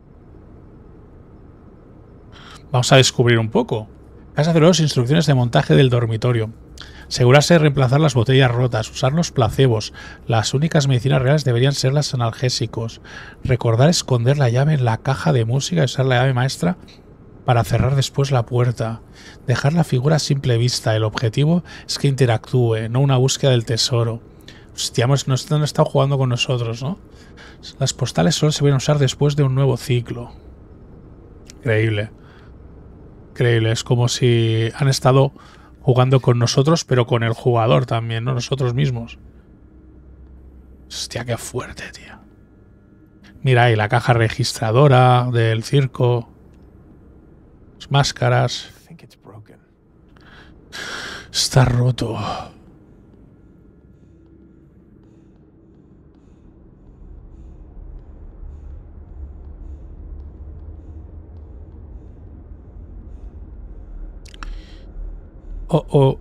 [SPEAKER 1] Vamos a descubrir un poco. Casa cero dos, instrucciones de montaje del dormitorio. Asegurarse de reemplazar las botellas rotas, usar los placebos. Las únicas medicinas reales deberían ser los analgésicos. Recordar esconder la llave en la caja de música y usar la llave maestra para cerrar después la puerta. Dejar la figura a simple vista. El objetivo es que interactúe, no una búsqueda del tesoro. Hostia, hemos, nos han estado jugando con nosotros, ¿no? Las postales solo se van a usar después de un nuevo ciclo. Increíble. Increíble. Es como si han estado jugando con nosotros, pero con el jugador también, ¿no? Nosotros mismos. Hostia, qué fuerte, tío. Mira ahí la caja registradora del circo. Las máscaras. Está roto. Oh, oh.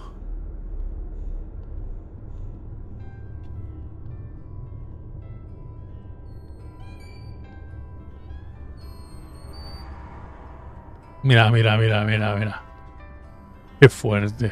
[SPEAKER 1] Mira, mira, mira, mira, mira. Qué fuerte.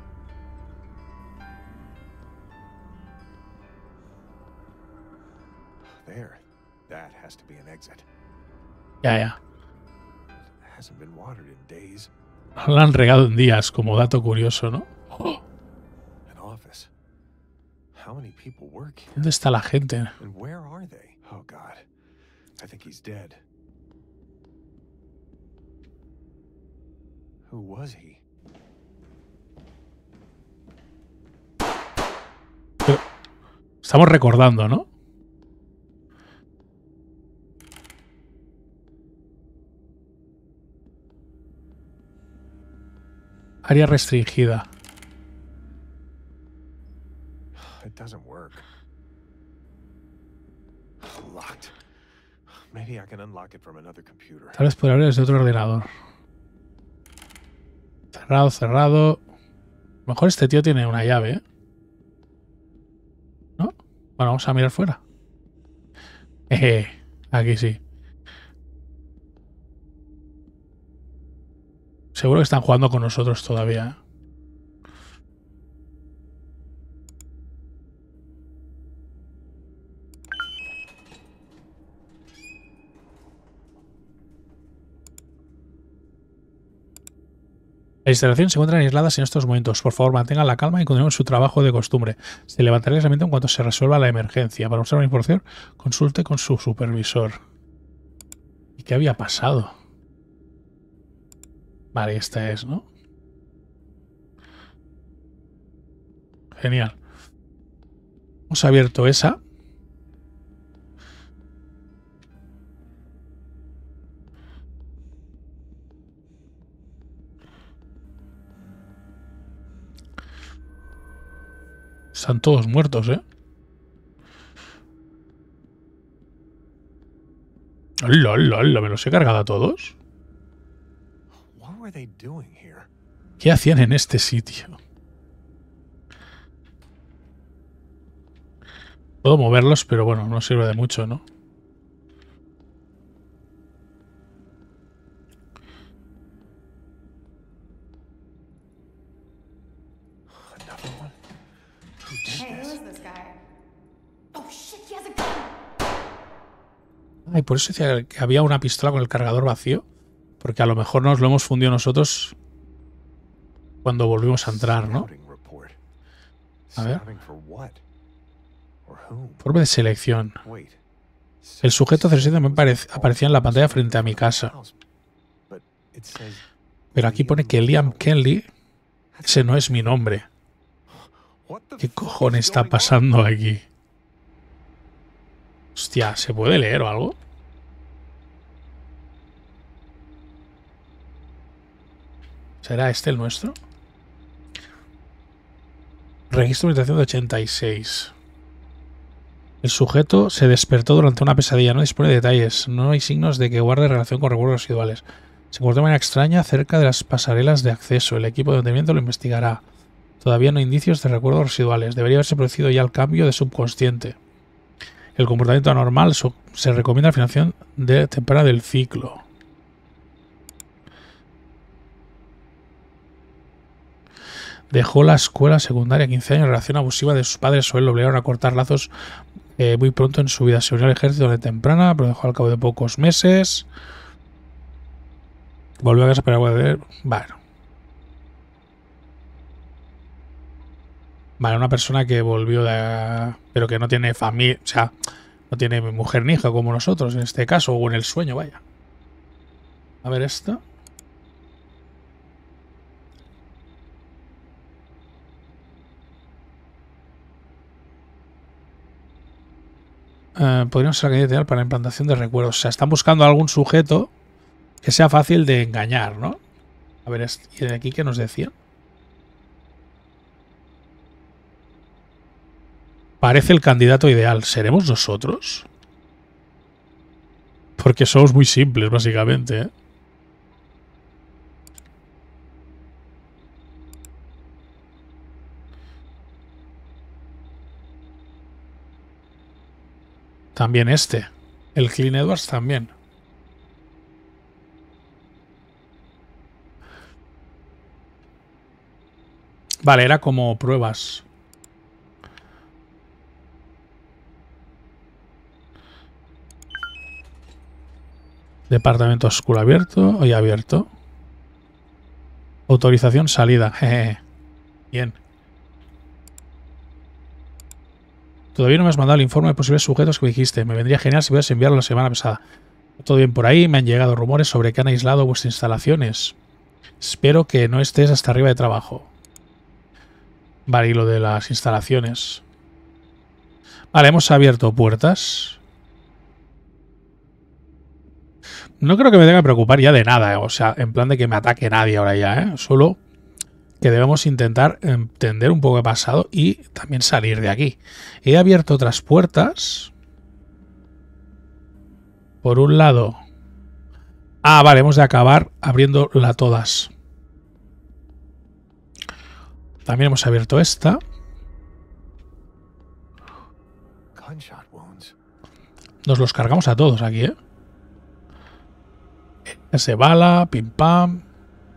[SPEAKER 3] There. That has to be an exit.
[SPEAKER 1] Ya, ya.
[SPEAKER 3] It hasn't been watered in days.
[SPEAKER 1] No la han regado en días, como dato curioso, ¿no? Oh.
[SPEAKER 3] An office. How many people work here?
[SPEAKER 1] ¿Dónde está la gente?
[SPEAKER 3] And where are they? Oh God. I think he's dead. Who was he?
[SPEAKER 1] Pero estamos recordando, ¿no? Área restringida.
[SPEAKER 3] It doesn't work. Locked. Maybe I can unlock it from another computer.
[SPEAKER 1] Tal vez pueda abrir desde otro ordenador. Cerrado, cerrado. A lo mejor este tío tiene una llave, ¿eh? ¿No? Bueno, vamos a mirar fuera. Eh, aquí sí. Seguro que están jugando con nosotros todavía. La instalación se encuentra aislada en estos momentos. Por favor, mantengan la calma y continúen su trabajo de costumbre. Se levantará el aislamiento en cuanto se resuelva la emergencia. Para observar información, consulte con su supervisor. ¿Y qué había pasado? Vale, esta es, ¿no? Genial. Hemos abierto esa. Están todos muertos, ¿eh? ¡Hola, hola, hola! ¿Me los he cargado a todos? ¿Qué hacían en este sitio? Puedo moverlos, pero bueno, no sirve de mucho, ¿no? Ay, por eso decía que había una pistola con el cargador vacío. Porque a lo mejor nos lo hemos fundido nosotros cuando volvimos a entrar, ¿no? A ver. Informe de selección. El sujeto cero siete también aparecía en la pantalla frente a mi casa. Pero aquí pone que Liam Kenley, ese no es mi nombre. ¿Qué cojones está pasando aquí? Hostia, ¿se puede leer o algo? ¿Será este el nuestro? Registro de habitación de ochenta y seis. El sujeto se despertó durante una pesadilla. No dispone de detalles. No hay signos de que guarde relación con recuerdos residuales. Se comportó de manera extraña cerca de las pasarelas de acceso. El equipo de mantenimiento lo investigará. Todavía no hay indicios de recuerdos residuales. Debería haberse producido ya el cambio de subconsciente. El comportamiento anormal se recomienda al final de temprana del ciclo. Dejó la escuela secundaria a quince años. Relación abusiva de sus padres o él lo obligaron a cortar lazos eh, muy pronto en su vida. Se unió al ejército de temprana, pero dejó al cabo de pocos meses. Volvió a casa para poder... Bueno. Vale, una persona que volvió de... Pero que no tiene familia... O sea, no tiene mujer ni hija como nosotros en este caso. O en el sueño, vaya. A ver esta. Eh, podríamos ser la calle ideal para la implantación de recuerdos. O sea, están buscando algún sujeto que sea fácil de engañar, ¿no? A ver, ¿y de aquí qué nos decían? Parece el candidato ideal. ¿Seremos nosotros? Porque somos muy simples, básicamente, ¿eh? También este. El Clint Edwards también. Vale, era como pruebas. Departamento oscuro abierto. Hoy abierto. Autorización salida. Jeje. Bien. Todavía no me has mandado el informe de posibles sujetos que me dijiste. Me vendría genial si pudieras enviarlo la semana pasada. Todo bien por ahí. Me han llegado rumores sobre que han aislado vuestras instalaciones. Espero que no estés hasta arriba de trabajo. Vale, y lo de las instalaciones. Vale, hemos abierto puertas. No creo que me tenga que preocupar ya de nada, ¿eh? O sea, en plan de que me ataque nadie ahora ya, ¿eh? Solo que debemos intentar entender un poco qué ha pasado y también salir de aquí. He abierto otras puertas. Por un lado... Ah, vale, hemos de acabar abriéndola todas. También hemos abierto esta. Nos los cargamos a todos aquí, ¿eh? Ese bala, pim pam.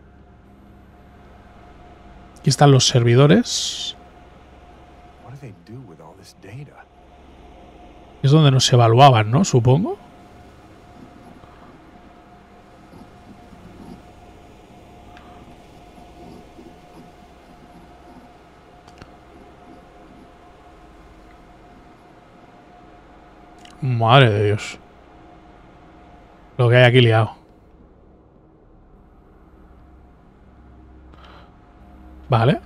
[SPEAKER 1] Aquí están los servidores. Es donde nos evaluaban, ¿no? Supongo. Madre de Dios. Lo que hay aquí liado. Vale.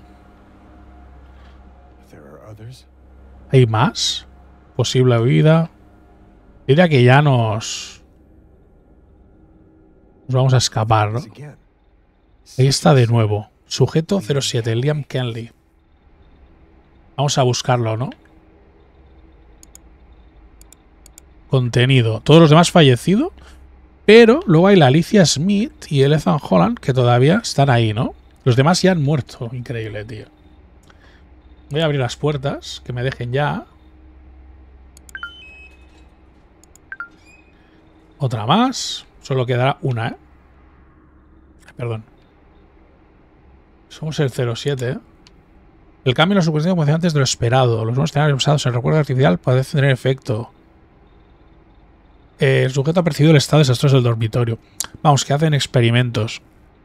[SPEAKER 1] ¿Hay más? Posible huida. Diría que ya nos... Nos vamos a escapar, ¿no? Ahí está de nuevo. Sujeto cero siete, Liam Kenley. Vamos a buscarlo, ¿no? Contenido. Todos los demás fallecidos. Pero luego hay la Alicia Smith y el Ethan Holland que todavía están ahí, ¿no? Los demás ya han muerto. Increíble, tío. Voy a abrir las puertas. Que me dejen ya. Otra más. Solo quedará una, ¿eh? Perdón. Somos el cero siete, ¿eh? El cambio en la subcuestión como decía antes de lo esperado. Los nuevos escenarios basados en el recuerdo artificial parecen tener efecto. Eh, el sujeto ha percibido el estado desastroso del dormitorio. Vamos, que hacen experimentos.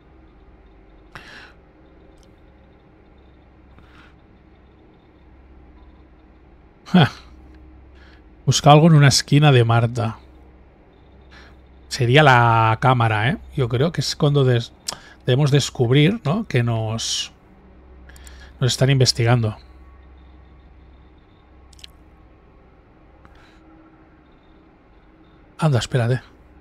[SPEAKER 1] Ja. Busca algo en una esquina de Marta. Sería la cámara, ¿eh? Yo creo que es cuando des debemos descubrir, ¿no? Que nos, nos están investigando. Anda, espérate.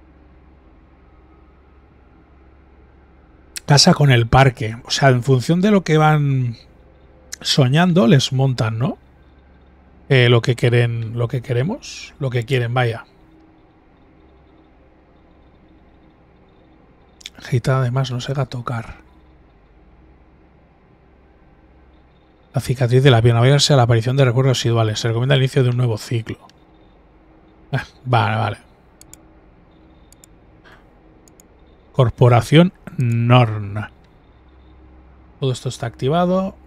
[SPEAKER 1] Casa con el parque. O sea, en función de lo que van soñando, les montan, ¿no? Eh, lo que quieren, lo que queremos, lo que quieren, vaya. Agitada además, no se haga tocar. La cicatriz de la pierna. Va a irse a la aparición de recuerdos residuales. Se recomienda el inicio de un nuevo ciclo. Eh, vale, vale. Corporación Norn. Todo esto está activado.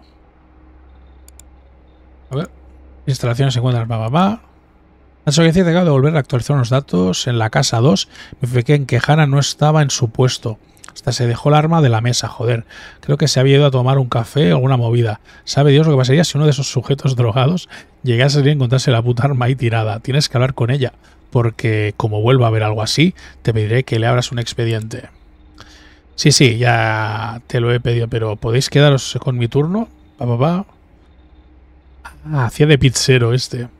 [SPEAKER 1] A ver. Instalaciones se encuentran. Va, va, va. La sociedad acaba de volver a actualizar unos datos en la casa dos. Me fijé en que Hannah no estaba en su puesto. Hasta se dejó el arma de la mesa, joder. Creo que se había ido a tomar un café o alguna movida. Sabe Dios lo que pasaría si uno de esos sujetos drogados llegase a encontrarse la puta arma ahí tirada. Tienes que hablar con ella, porque como vuelva a ver algo así, te pediré que le abras un expediente. Sí, sí, ya te lo he pedido, pero ¿podéis quedaros con mi turno? Pa, pa, pa. Ah, hacía de pizzero este.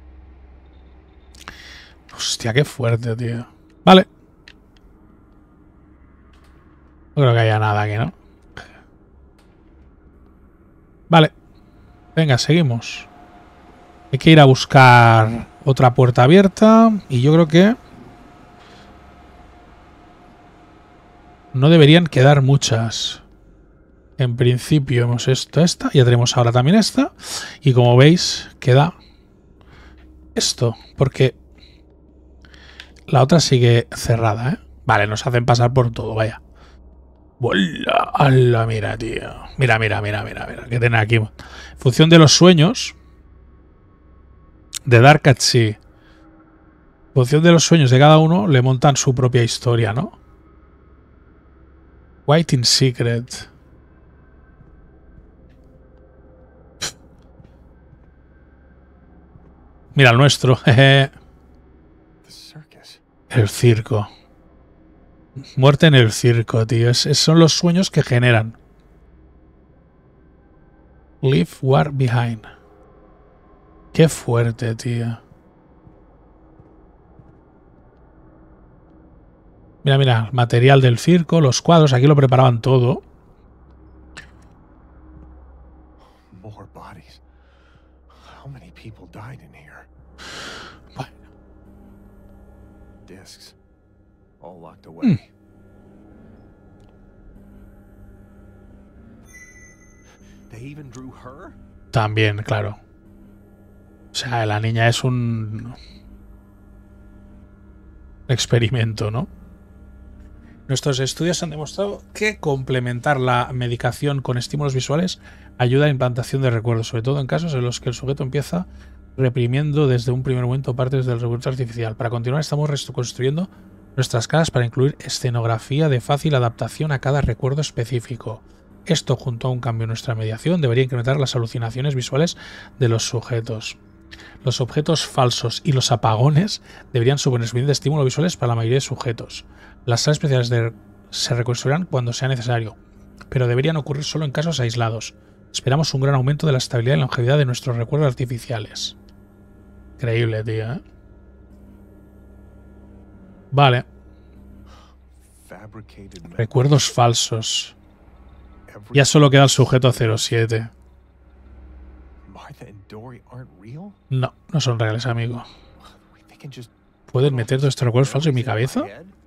[SPEAKER 1] Hostia, qué fuerte, tío. Vale. No creo que haya nada aquí, ¿no? Vale. Venga, seguimos. Hay que ir a buscar otra puerta abierta. Y yo creo que no deberían quedar muchas. En principio hemos esto, esta. Ya tenemos ahora también esta. Y como veis, queda esto. Porque la otra sigue cerrada, ¿eh? Vale, nos hacen pasar por todo, vaya. ¡Hola! ¡Hala! Mira, tío. Mira, mira, mira, mira, mira. ¿Qué tiene aquí? En función de los sueños de Dark at Sea. En función de los sueños de cada uno, le montan su propia historia, ¿no? White in Secret. Pff. Mira el nuestro. Jeje. El circo. Muerte en el circo, tío. Es, es, son los sueños que generan. Leave War Behind. Qué fuerte, tío. Mira, mira, material del circo, los cuadros, aquí lo preparaban todo.
[SPEAKER 3] More bodies. How many people died in here?
[SPEAKER 1] Bueno.
[SPEAKER 3] Discs. All locked away.
[SPEAKER 1] Mm.
[SPEAKER 3] They even drew her?
[SPEAKER 1] También, claro. O sea, la niña es un experimento, ¿no? Nuestros estudios han demostrado que complementar la medicación con estímulos visuales ayuda a la implantación de recuerdos, sobre todo en casos en los que el sujeto empieza reprimiendo desde un primer momento partes del recuerdo artificial. Para continuar, estamos reconstruyendo nuestras caras para incluir escenografía de fácil adaptación a cada recuerdo específico. Esto, junto a un cambio en nuestra mediación, debería incrementar las alucinaciones visuales de los sujetos. Los objetos falsos y los apagones deberían suponer suficientes estímulos visuales para la mayoría de sujetos. Las salas especiales de, se reconstruirán cuando sea necesario, pero deberían ocurrir solo en casos aislados. Esperamos un gran aumento de la estabilidad y longevidad de nuestros recuerdos artificiales. Increíble, tío, ¿eh? Vale. Recuerdos falsos. Ya solo queda el sujeto cero siete. No, no son reales, amigo. ¿Pueden meter todos estos recuerdos falsos en mi cabeza?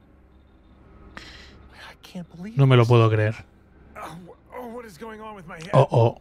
[SPEAKER 1] No me lo puedo creer. Oh, oh.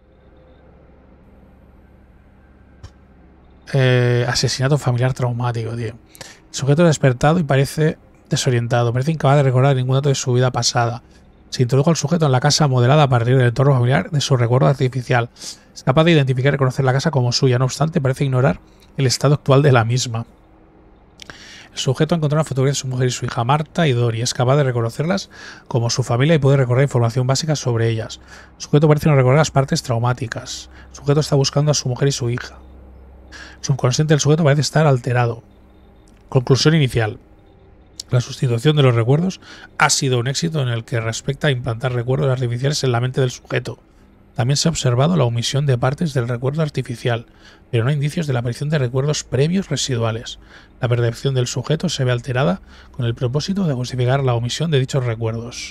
[SPEAKER 1] Eh, asesinato familiar traumático, tío. El sujeto ha despertado y parece desorientado. Parece incapaz de recordar ningún dato de su vida pasada. Se introdujo al sujeto en la casa modelada a partir del entorno familiar de su recuerdo artificial. Es capaz de identificar y reconocer la casa como suya. No obstante, parece ignorar el estado actual de la misma. El sujeto ha encontrado una fotografía de su mujer y su hija Marta y Dori. Es capaz de reconocerlas como su familia y puede recordar información básica sobre ellas. El sujeto parece no recordar las partes traumáticas. El sujeto está buscando a su mujer y su hija. El subconsciente del sujeto parece estar alterado. Conclusión inicial. La sustitución de los recuerdos ha sido un éxito en el que respecta a implantar recuerdos artificiales en la mente del sujeto. También se ha observado la omisión de partes del recuerdo artificial, pero no indicios de la aparición de recuerdos previos residuales. La percepción del sujeto se ve alterada con el propósito de justificar la omisión de dichos recuerdos.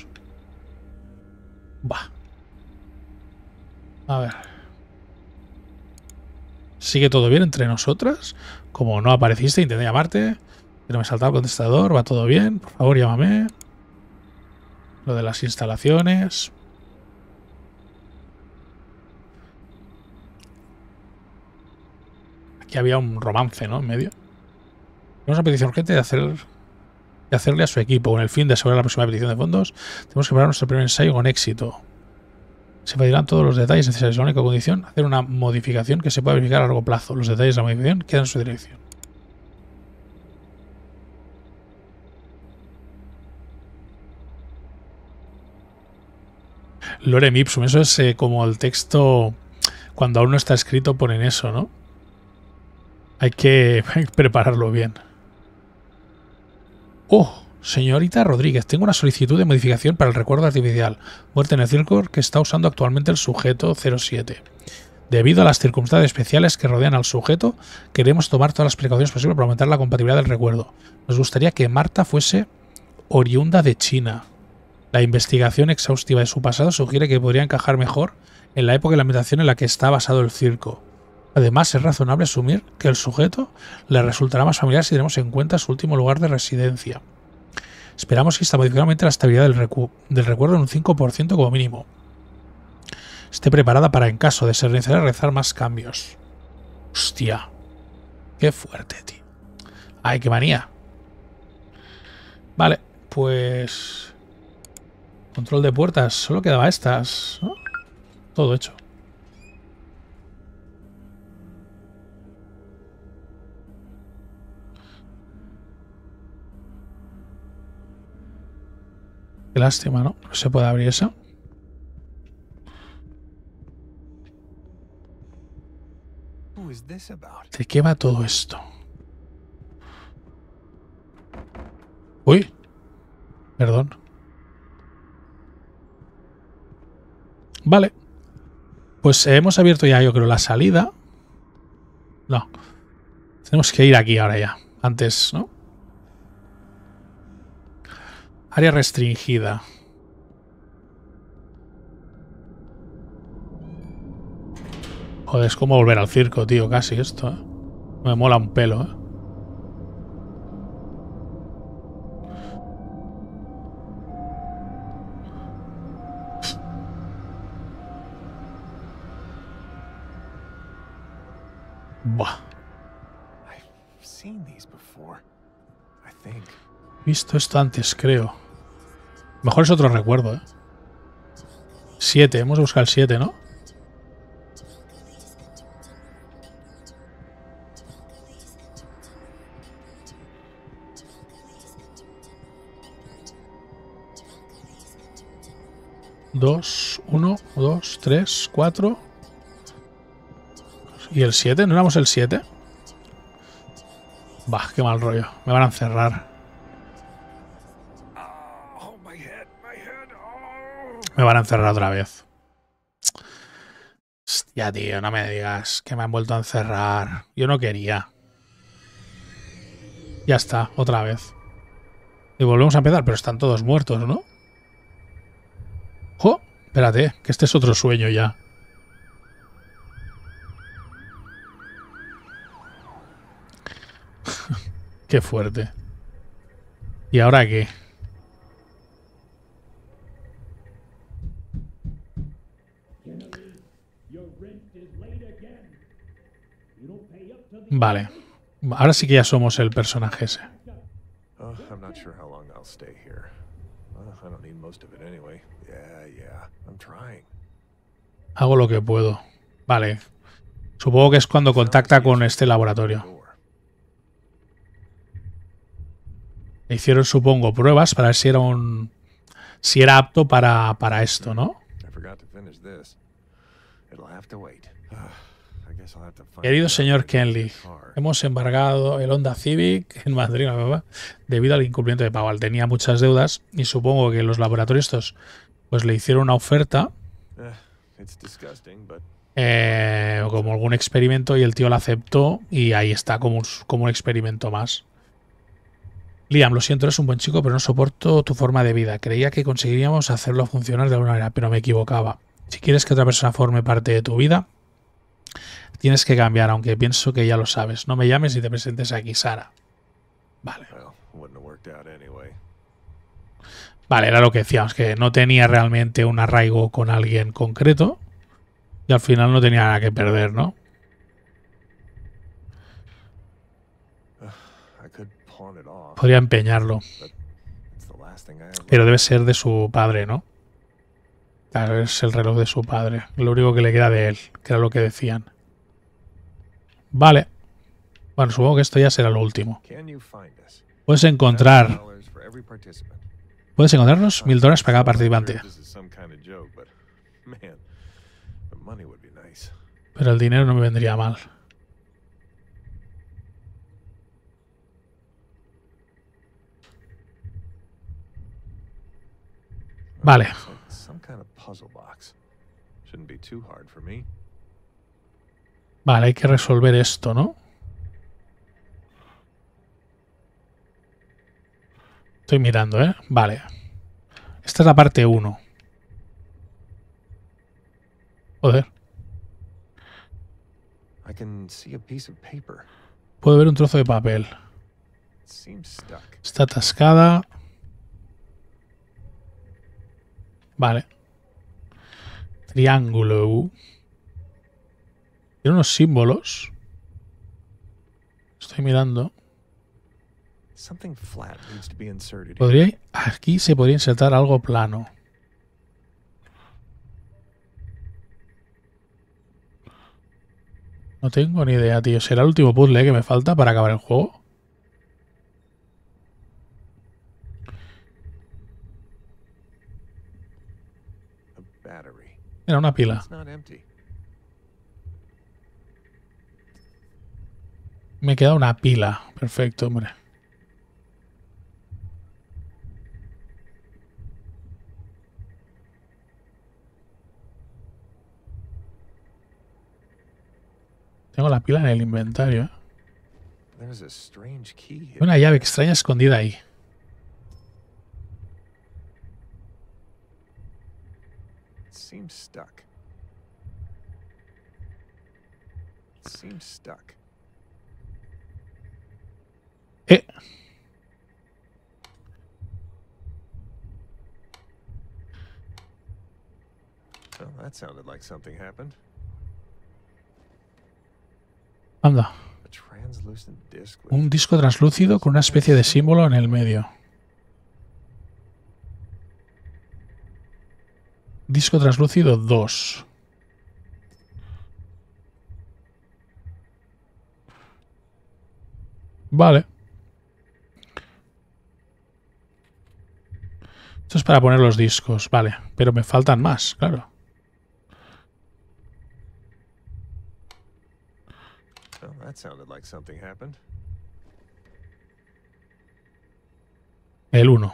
[SPEAKER 1] Bah. A ver. ¿Sigue todo bien entre nosotras? Como no apareciste, intenté llamarte, pero me saltaba el contestador. ¿Va todo bien? Por favor, llámame. Lo de las instalaciones. Aquí había un romance, ¿no? En medio. Tenemos una petición urgente de, hacer, de hacerle a su equipo. Con el fin de asegurar la próxima petición de fondos, tenemos que preparar nuestro primer ensayo con éxito. Se pedirán todos los detalles necesarios. La única condición, hacer una modificación que se pueda verificar a largo plazo. Los detalles de la modificación quedan en su dirección. Lorem ipsum, eso es eh, como el texto, cuando aún no está escrito ponen eso, ¿no? Hay que, hay que prepararlo bien. Oh, señorita Rodríguez, tengo una solicitud de modificación para el recuerdo artificial. Muerte en el circo que está usando actualmente el sujeto cero siete. Debido a las circunstancias especiales que rodean al sujeto, queremos tomar todas las precauciones posibles para aumentar la compatibilidad del recuerdo. Nos gustaría que Marta fuese oriunda de China. La investigación exhaustiva de su pasado sugiere que podría encajar mejor en la época y la ambientación en la que está basado el circo. Además, es razonable asumir que el sujeto le resultará más familiar si tenemos en cuenta su último lugar de residencia. Esperamos que esta modificación aumente la estabilidad del, recu del recuerdo en un cinco por ciento como mínimo. Esté preparada para, en caso de ser necesario, realizar más cambios. Hostia. Qué fuerte, tío. Ay, qué manía. Vale, pues... Control de puertas. Solo quedaba estas, ¿no? Todo hecho. Qué lástima, ¿no? No se puede abrir esa. ¿De qué va todo esto? Uy. Perdón. Vale. Pues hemos abierto ya, yo creo, la salida. No. Tenemos que ir aquí ahora ya. Antes, ¿no? Área restringida. Joder, es como volver al circo, tío, casi esto, ¿eh? Me mola un pelo, ¿eh? Buah. He visto esto antes, creo. Mejor es otro recuerdo, ¿eh? Siete, hemos buscado el siete, ¿no? Dos, uno, dos, tres, cuatro. ¿Y el siete? ¿No éramos el siete? Bah, qué mal rollo. Me van a encerrar. Me van a encerrar otra vez. Hostia, tío, no me digas que me han vuelto a encerrar. Yo no quería. Ya está, otra vez. Y volvemos a empezar, pero están todos muertos, ¿no? ¡Jo! Espérate, que este es otro sueño ya. Qué fuerte. ¿Y ahora qué? Vale. Ahora sí que ya somos el personaje ese. Hago lo que puedo. Vale. Supongo que es cuando contacta con este laboratorio. Le hicieron, supongo, pruebas para ver si era un... si era apto para, para esto, ¿no? Querido señor Kenley, hemos embargado el Honda Civic en Madrid debido al incumplimiento de pago. Tenía muchas deudas y supongo que los laboratorios estos pues le hicieron una oferta eh, como algún experimento y el tío la aceptó y ahí está como un, como un experimento más. Liam, lo siento, eres un buen chico, pero no soporto tu forma de vida. Creía que conseguiríamos hacerlo funcionar de alguna manera, pero me equivocaba. Si quieres que otra persona forme parte de tu vida, tienes que cambiar, aunque pienso que ya lo sabes. No me llames y te presentes aquí, Sara. Vale. Vale, era lo que decíamos, que no tenía realmente un arraigo con alguien concreto y al final no tenía nada que perder, ¿no? Podría empeñarlo. Pero debe ser de su padre, ¿no? Claro, es el reloj de su padre. Lo único que le queda de él, que era lo que decían. Vale. Bueno, supongo que esto ya será lo último. Puedes encontrar... Puedes encontrarnos mil dólares para cada participante.
[SPEAKER 3] Man, the money would be nice.
[SPEAKER 1] Pero el dinero no me vendría mal. Vale.
[SPEAKER 3] Looks like some kind of puzzle box. Shouldn't be too hard for me.
[SPEAKER 1] Vale, hay que resolver esto, ¿no? Estoy mirando, ¿eh? Vale. Esta es la parte uno. Joder.
[SPEAKER 3] I can see a piece of paper.
[SPEAKER 1] Puedo ver un trozo de papel.
[SPEAKER 3] It seems stuck.
[SPEAKER 1] Está atascada. Vale. Triángulo. Tiene unos símbolos. Estoy mirando.
[SPEAKER 3] Something flat needs to be inserted here.
[SPEAKER 1] Podría, aquí se podría insertar algo plano. No tengo ni idea, tío. ¿Será el último puzzle que me falta para acabar el juego?
[SPEAKER 3] A battery.
[SPEAKER 1] Era una pila.
[SPEAKER 3] It's not empty.
[SPEAKER 1] Me queda una pila. Perfecto, hombre. Tengo la pila en el inventario, ¿eh?
[SPEAKER 3] There's a strange key here.
[SPEAKER 1] Una llave extraña escondida ahí.
[SPEAKER 3] It seems stuck. It seems stuck.
[SPEAKER 1] Eh.
[SPEAKER 3] Well, that sounded like something happened.
[SPEAKER 1] Anda.
[SPEAKER 3] A translucent disc with
[SPEAKER 1] Un disco translúcido con una especie de símbolo en el medio. Disco translúcido dos. Vale. Esto es para poner los discos, vale. Pero me faltan más, claro.
[SPEAKER 3] Well, that sounded like something happened.
[SPEAKER 1] El uno.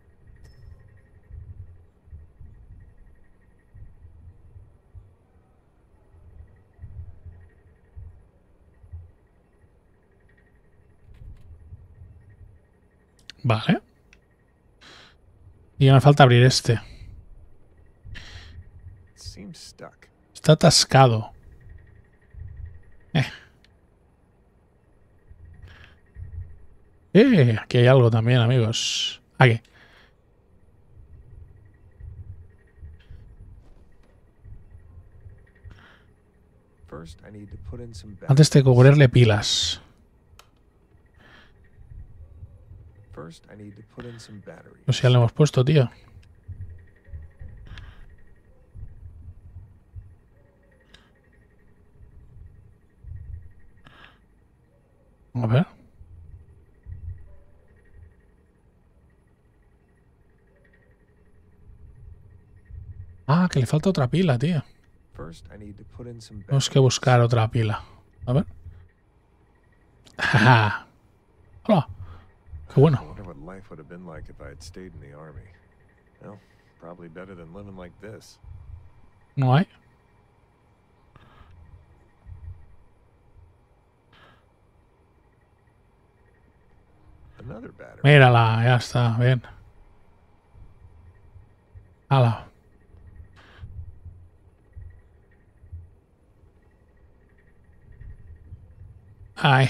[SPEAKER 1] Vale. Y ya me falta abrir este.
[SPEAKER 3] It seems stuck.
[SPEAKER 1] Está atascado. Eh. Eh, aquí hay algo también, amigos. Aquí.
[SPEAKER 3] First, I need to put in some
[SPEAKER 1] Antes de
[SPEAKER 3] batteries.
[SPEAKER 1] cubrirle pilas.
[SPEAKER 3] First, I need to put in some batteries.
[SPEAKER 1] Pues ya le hemos puesto, tío. A ver. Ah, que le falta otra pila, tío.
[SPEAKER 3] First, I need to put in some
[SPEAKER 1] Tenemos que
[SPEAKER 3] batteries.
[SPEAKER 1] buscar otra pila. A ver. ¡Ja! ¡Hola! ¡Qué
[SPEAKER 3] I
[SPEAKER 1] bueno!
[SPEAKER 3] wonder what life would have been like if I had stayed in the army. Well, probably better than living like this.
[SPEAKER 1] No hay.
[SPEAKER 3] Another battery.
[SPEAKER 1] Mírala, ya está, bien. Hala. Ay.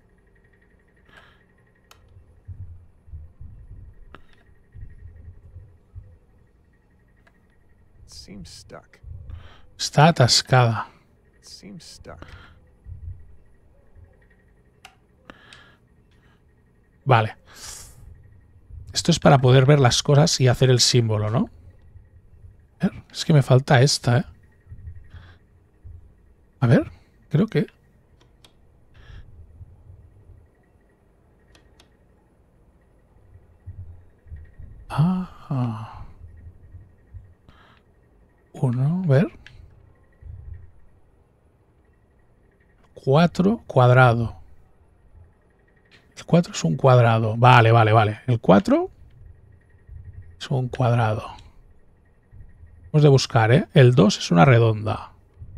[SPEAKER 3] It seems stuck.
[SPEAKER 1] Está atascada.
[SPEAKER 3] It seems stuck.
[SPEAKER 1] Vale. Esto es para poder ver las cosas y hacer el símbolo, ¿no? A ver, es que me falta esta, ¿eh? A ver, creo que... Ah. Uno, a ver. Cuatro, cuadrado. El cuatro es un cuadrado. Vale, vale, vale. El cuatro es un cuadrado. Hemos de buscar, ¿eh? El dos es una redonda.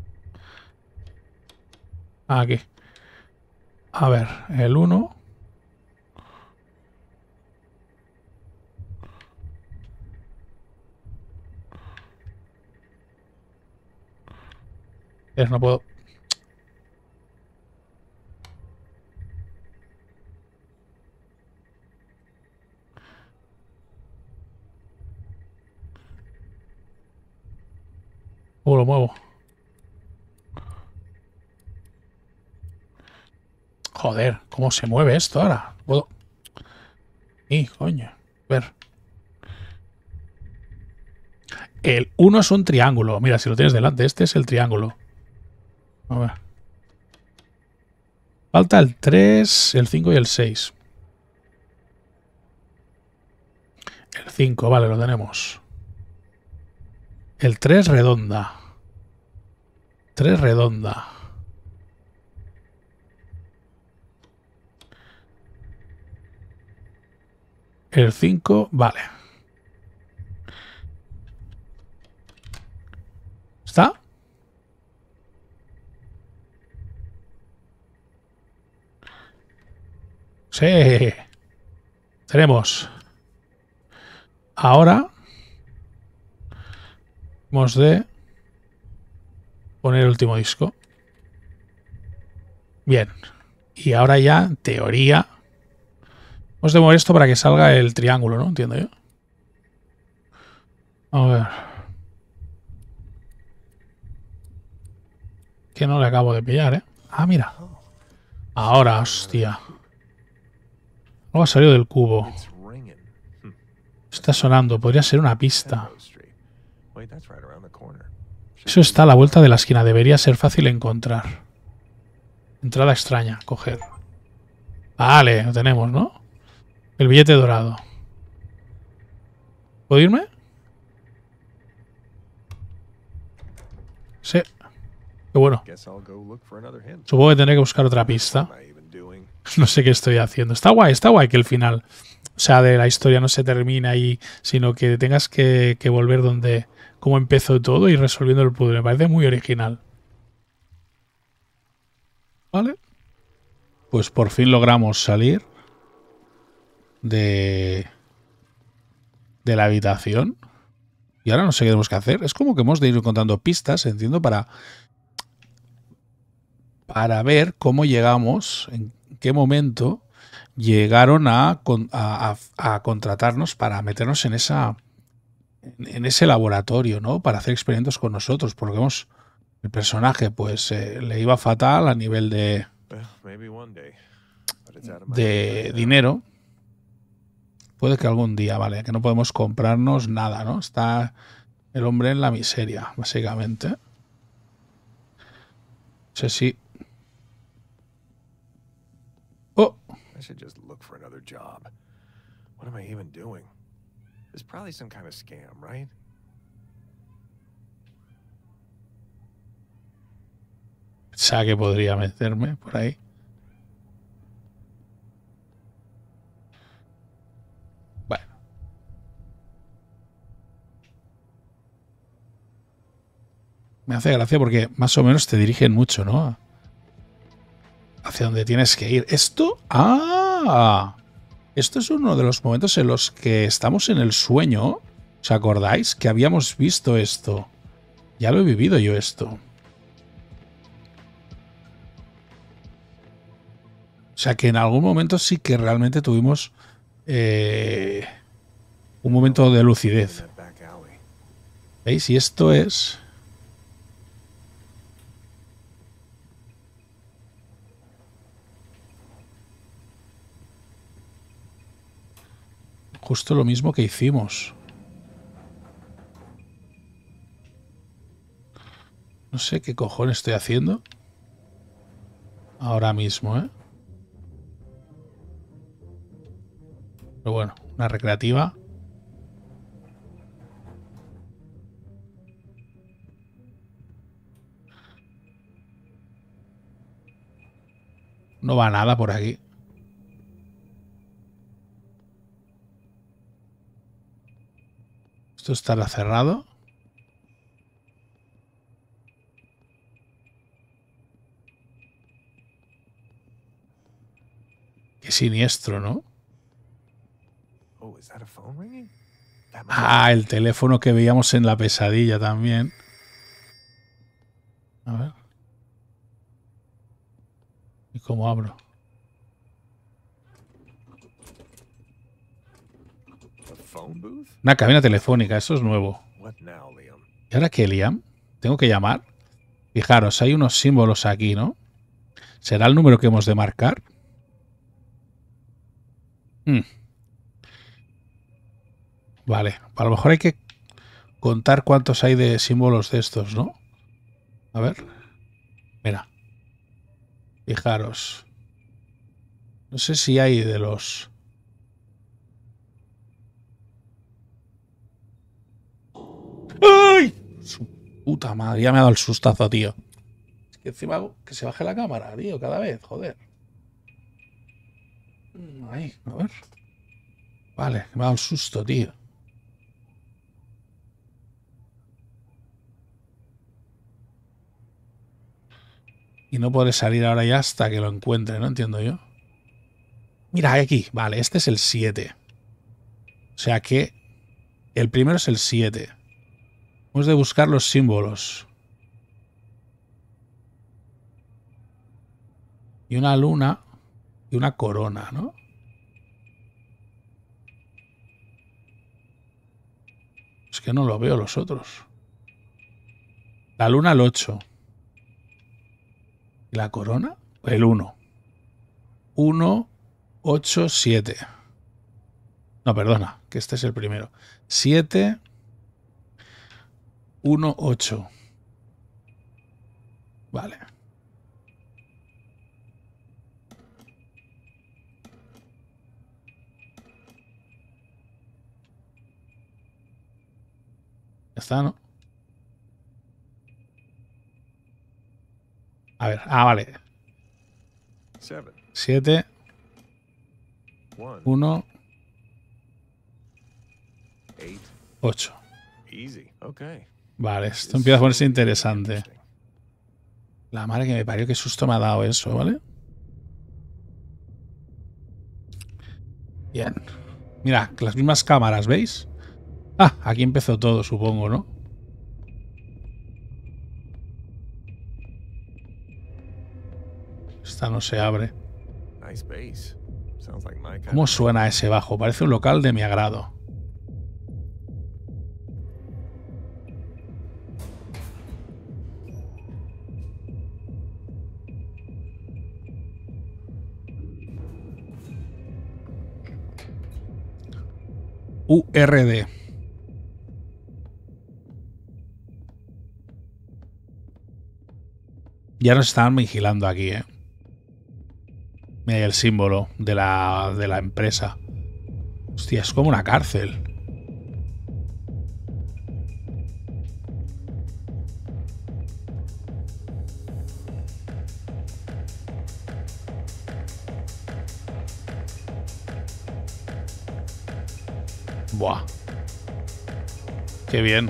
[SPEAKER 1] Aquí. A ver, el uno. No puedo. ¿Cómo lo muevo? Joder, ¿cómo se mueve esto ahora? ¿Puedo? Y coño. A ver. El uno es un triángulo. Mira, si lo tienes delante, este es el triángulo. A ver. Falta el tres, el cinco y el seis. El cinco, vale, lo tenemos. El tres redonda. tres redonda. El cinco, vale. ¿Está? Sí. Tenemos. Ahora hemos de poner el último disco. Bien. Y ahora ya, en teoría, hemos de mover esto para que salga el triángulo, ¿no? Entiendo yo. A ver. Que no le acabo de pillar, ¿eh? Ah, mira. Ahora, hostia. Algo ha salido del cubo. Está sonando. Podría ser una pista. Eso está a la vuelta de la esquina. Debería ser fácil encontrar. Entrada extraña. Coger. Vale, lo tenemos, ¿no? El billete dorado. ¿Puedo irme? Sí. Qué bueno. Supongo que tendré que buscar otra pista. No sé qué estoy haciendo. Está guay, está guay que el final, o sea, de la historia no se termine ahí, sino que tengas que, que volver donde, cómo empezó todo y resolviendo el puzzle. Me parece muy original. Vale. Pues por fin logramos salir de, de la habitación. Y ahora no sé qué tenemos que hacer. Es como que hemos de ir encontrando pistas, entiendo, para, para ver cómo llegamos, en qué momento llegaron a, a, a contratarnos para meternos en esa en ese laboratorio, ¿no? Para hacer experimentos con nosotros, porque vemos el personaje, pues eh, le iba fatal a nivel de de dinero. Puede que algún día, vale, que no podemos comprarnos nada, ¿no? Está el hombre en la miseria, básicamente. No sé si... Oh.
[SPEAKER 3] I should just look for another job. What am I even doing? It's probably some kind of scam, right?
[SPEAKER 1] Pensaba que podría meterme por ahí. Bueno. Me hace gracia porque más o menos te dirigen mucho, ¿no? Hacia donde tienes que ir. Esto... ¡Ah! Esto es uno de los momentos en los que estamos en el sueño. ¿Os acordáis? Que habíamos visto esto. Ya lo he vivido yo esto. O sea que en algún momento sí que realmente tuvimos eh, un momento de lucidez. ¿Veis? Y esto es... justo lo mismo que hicimos. No sé qué cojones estoy haciendo ahora mismo, ¿eh? Pero bueno, una recreativa. No va nada por aquí. Esto estará cerrado. Qué siniestro, ¿no?
[SPEAKER 3] Oh, is that a phone ringing? That must-
[SPEAKER 1] Ah, el teléfono que veíamos en la pesadilla también. A ver. ¿Y cómo abro?
[SPEAKER 3] A phone booth?
[SPEAKER 1] Una cabina telefónica, eso es nuevo.
[SPEAKER 3] What now, Liam?
[SPEAKER 1] ¿Y ahora qué, Liam? ¿Tengo que llamar? Fijaros, hay unos símbolos aquí, ¿no? ¿Será el número que hemos de marcar? Hmm. Vale, a lo mejor hay que contar cuántos hay de símbolos de estos, ¿no? A ver. Mira. Fijaros. No sé si hay de los... ¡Ay! Su puta madre, ya me ha dado el sustazo, tío. Es que encima hago que se baje la cámara, tío, cada vez, joder. Ahí, a ver. Vale, me ha dado el susto, tío. Y no podré salir ahora ya hasta que lo encuentre, ¿no? Entiendo yo. Mira, hay aquí. Vale, este es el siete. O sea que el primero es el siete. Hemos de buscar los símbolos. Y una luna y una corona, ¿no? Es que no lo veo los otros. La luna el ocho. ¿Y la corona? El uno. uno, ocho, siete. No, perdona, que este es el primero. siete, uno, ocho. Vale. Ya está, ¿no? A ver, ah, vale.
[SPEAKER 3] Seven.
[SPEAKER 1] siete,
[SPEAKER 3] One.
[SPEAKER 1] uno,
[SPEAKER 3] Eight.
[SPEAKER 1] ocho.
[SPEAKER 3] Easy. Okay.
[SPEAKER 1] Vale, esto
[SPEAKER 3] This
[SPEAKER 1] empieza a ponerse
[SPEAKER 3] should be
[SPEAKER 1] interesante.
[SPEAKER 3] interesting.
[SPEAKER 1] La madre que me parió, qué susto me ha dado eso, ¿vale? Bien. Mira, las mismas cámaras, ¿veis? Ah, aquí empezó todo, supongo, ¿no? Esta no se abre.
[SPEAKER 3] Nice bass. Sounds like my kind
[SPEAKER 1] ¿Cómo
[SPEAKER 3] of-
[SPEAKER 1] suena ese bajo? Parece un local de mi agrado. U R D. Ya nos estaban vigilando aquí, ¿eh? Mira ahí el símbolo de la, de la empresa. Hostia, es como una cárcel. Buah. Qué bien.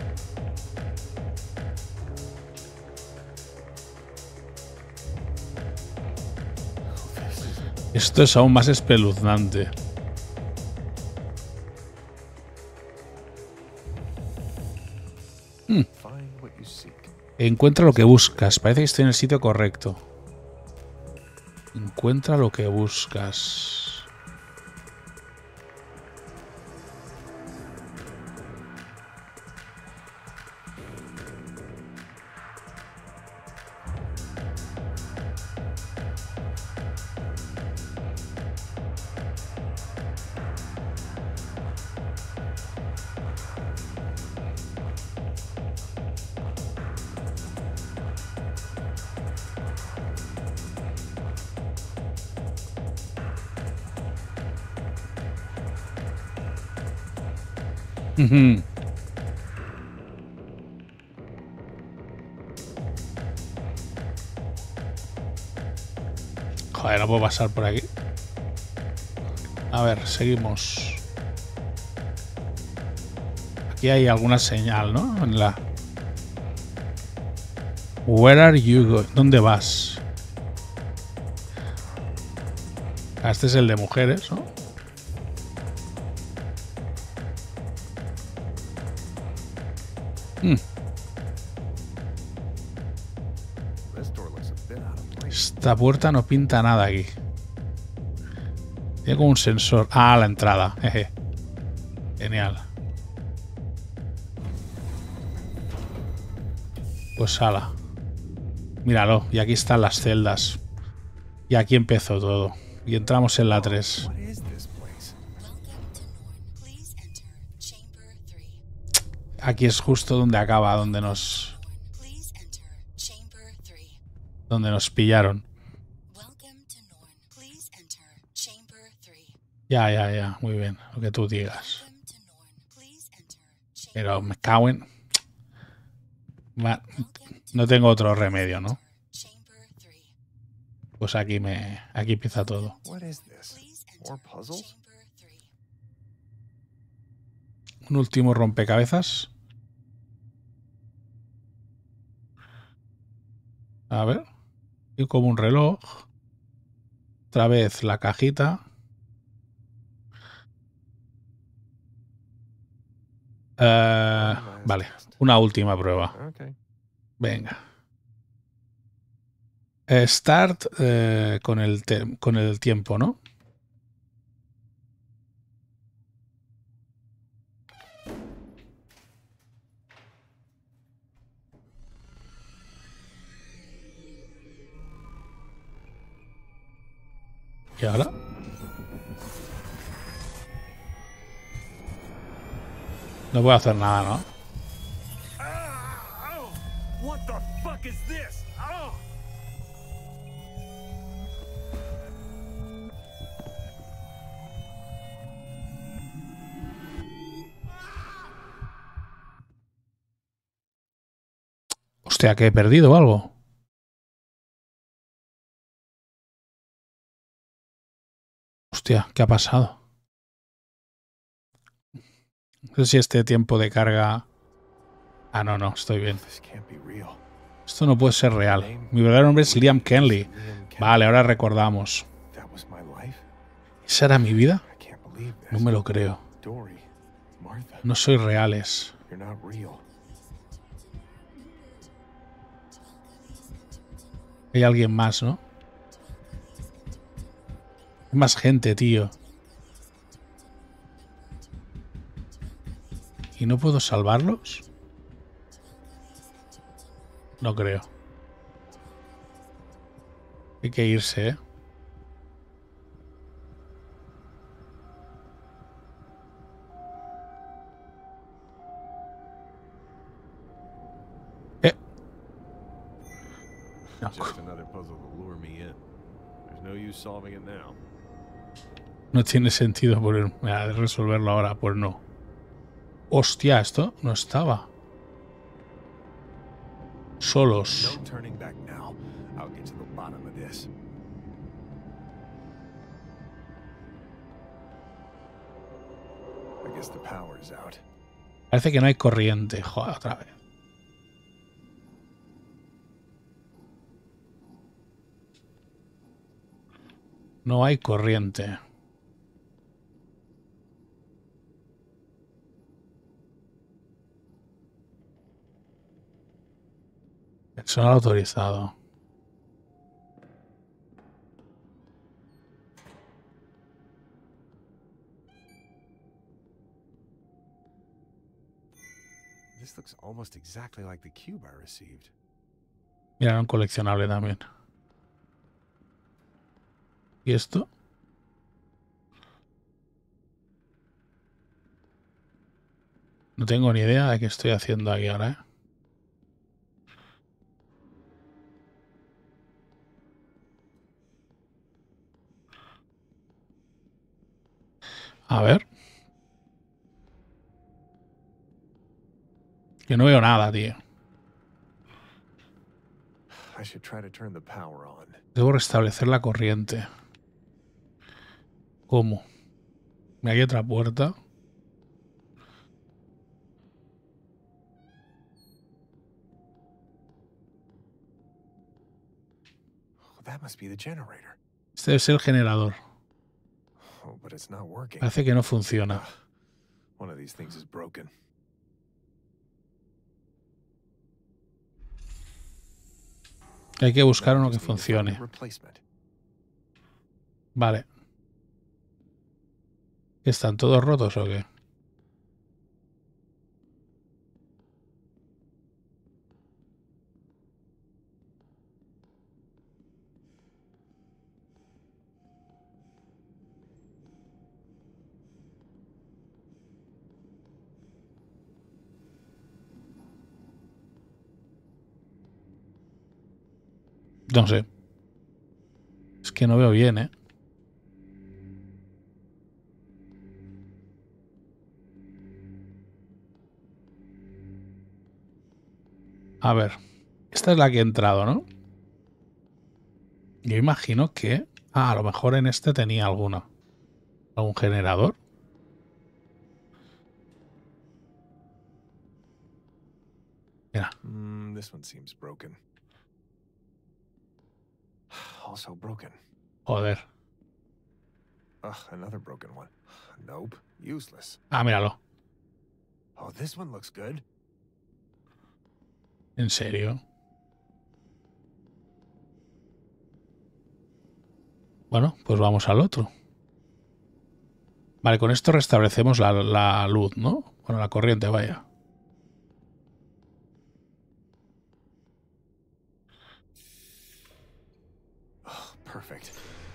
[SPEAKER 1] Esto es aún más espeluznante. Hmm.
[SPEAKER 3] Find what you seek.
[SPEAKER 1] Encuentra lo que buscas. Parece que estoy en el sitio correcto. Encuentra lo que buscas. Ujú. Joder, Joder, no puedo pasar por aquí. A ver, seguimos. Aquí hay alguna señal, ¿no? En la... Where are you going? ¿Dónde vas? Ah, este es el de mujeres, ¿no? Hmm. Esta puerta no pinta nada aquí. Tiene como un sensor. Ah, la entrada. Jeje. Genial. Pues ala. Míralo. Y aquí están las celdas. Y aquí empezó todo. Y entramos en la tres. Aquí es justo donde acaba, donde nos... Donde nos pillaron. Ya, ya, ya. Muy bien. Lo que tú digas. Pero me cago en... No tengo otro remedio, ¿no? Pues aquí me... Aquí empieza todo. Un último rompecabezas. A ver. Y como un reloj. Otra vez la cajita. Uh, vale. Una última prueba. Venga. Start eh, con, el te con el tiempo, ¿no? ¿Y ahora? No puedo hacer nada, ¿no? Hostia, que he perdido algo. Hostia, ¿qué ha pasado? No sé si este tiempo de carga... Ah, no, no, estoy bien. Esto no puede ser real. Mi verdadero nombre es Liam Kenley. Vale, ahora recordamos. ¿Esa era mi vida? No me lo creo. No sois reales. Hay alguien más, ¿no? Hay más gente, tío. ¿Y no puedo salvarlos? No creo. Hay que irse, ¿eh? Eh. No. No tiene sentido ponerme a resolverlo ahora, pues no. Hostia, esto no estaba. Solos. Parece que no hay corriente. Joder, otra vez. No hay corriente. Personal autorizado.
[SPEAKER 3] This looks almost exactly like the cube I received.
[SPEAKER 1] Mira, un coleccionable también. ¿Y esto? No tengo ni idea de qué estoy haciendo aquí ahora, ¿eh? A ver. Yo no veo nada, tío.
[SPEAKER 3] I should try to turn the power on.
[SPEAKER 1] Debo restablecer la corriente. ¿Cómo? Hay otra puerta.
[SPEAKER 3] Oh, that must be the generator.
[SPEAKER 1] Este debe ser el generador.
[SPEAKER 3] Oh, but it's not working.
[SPEAKER 1] Parece que no funciona.
[SPEAKER 3] Ugh. One of these things is broken.
[SPEAKER 1] Hay que buscar uno que
[SPEAKER 3] Just need to find a
[SPEAKER 1] funcione.
[SPEAKER 3] replacement.
[SPEAKER 1] Vale. ¿Están todos rotos o qué? No sé. Es que no veo bien, ¿eh? A ver. Esta es la que he entrado, ¿no? Yo imagino que... Ah, a lo mejor en este tenía alguna. ¿Algún generador? Mira.
[SPEAKER 3] Mm, this one seems broken. Also broken.
[SPEAKER 1] Joder.
[SPEAKER 3] Ugh, another broken one. Nope, useless.
[SPEAKER 1] Ah, míralo.
[SPEAKER 3] Oh, this one looks good.
[SPEAKER 1] ¿En serio? Bueno, pues vamos al otro. Vale, con esto restablecemos la, la luz, ¿no? Bueno, la corriente, vaya.
[SPEAKER 3] Oh, perfect.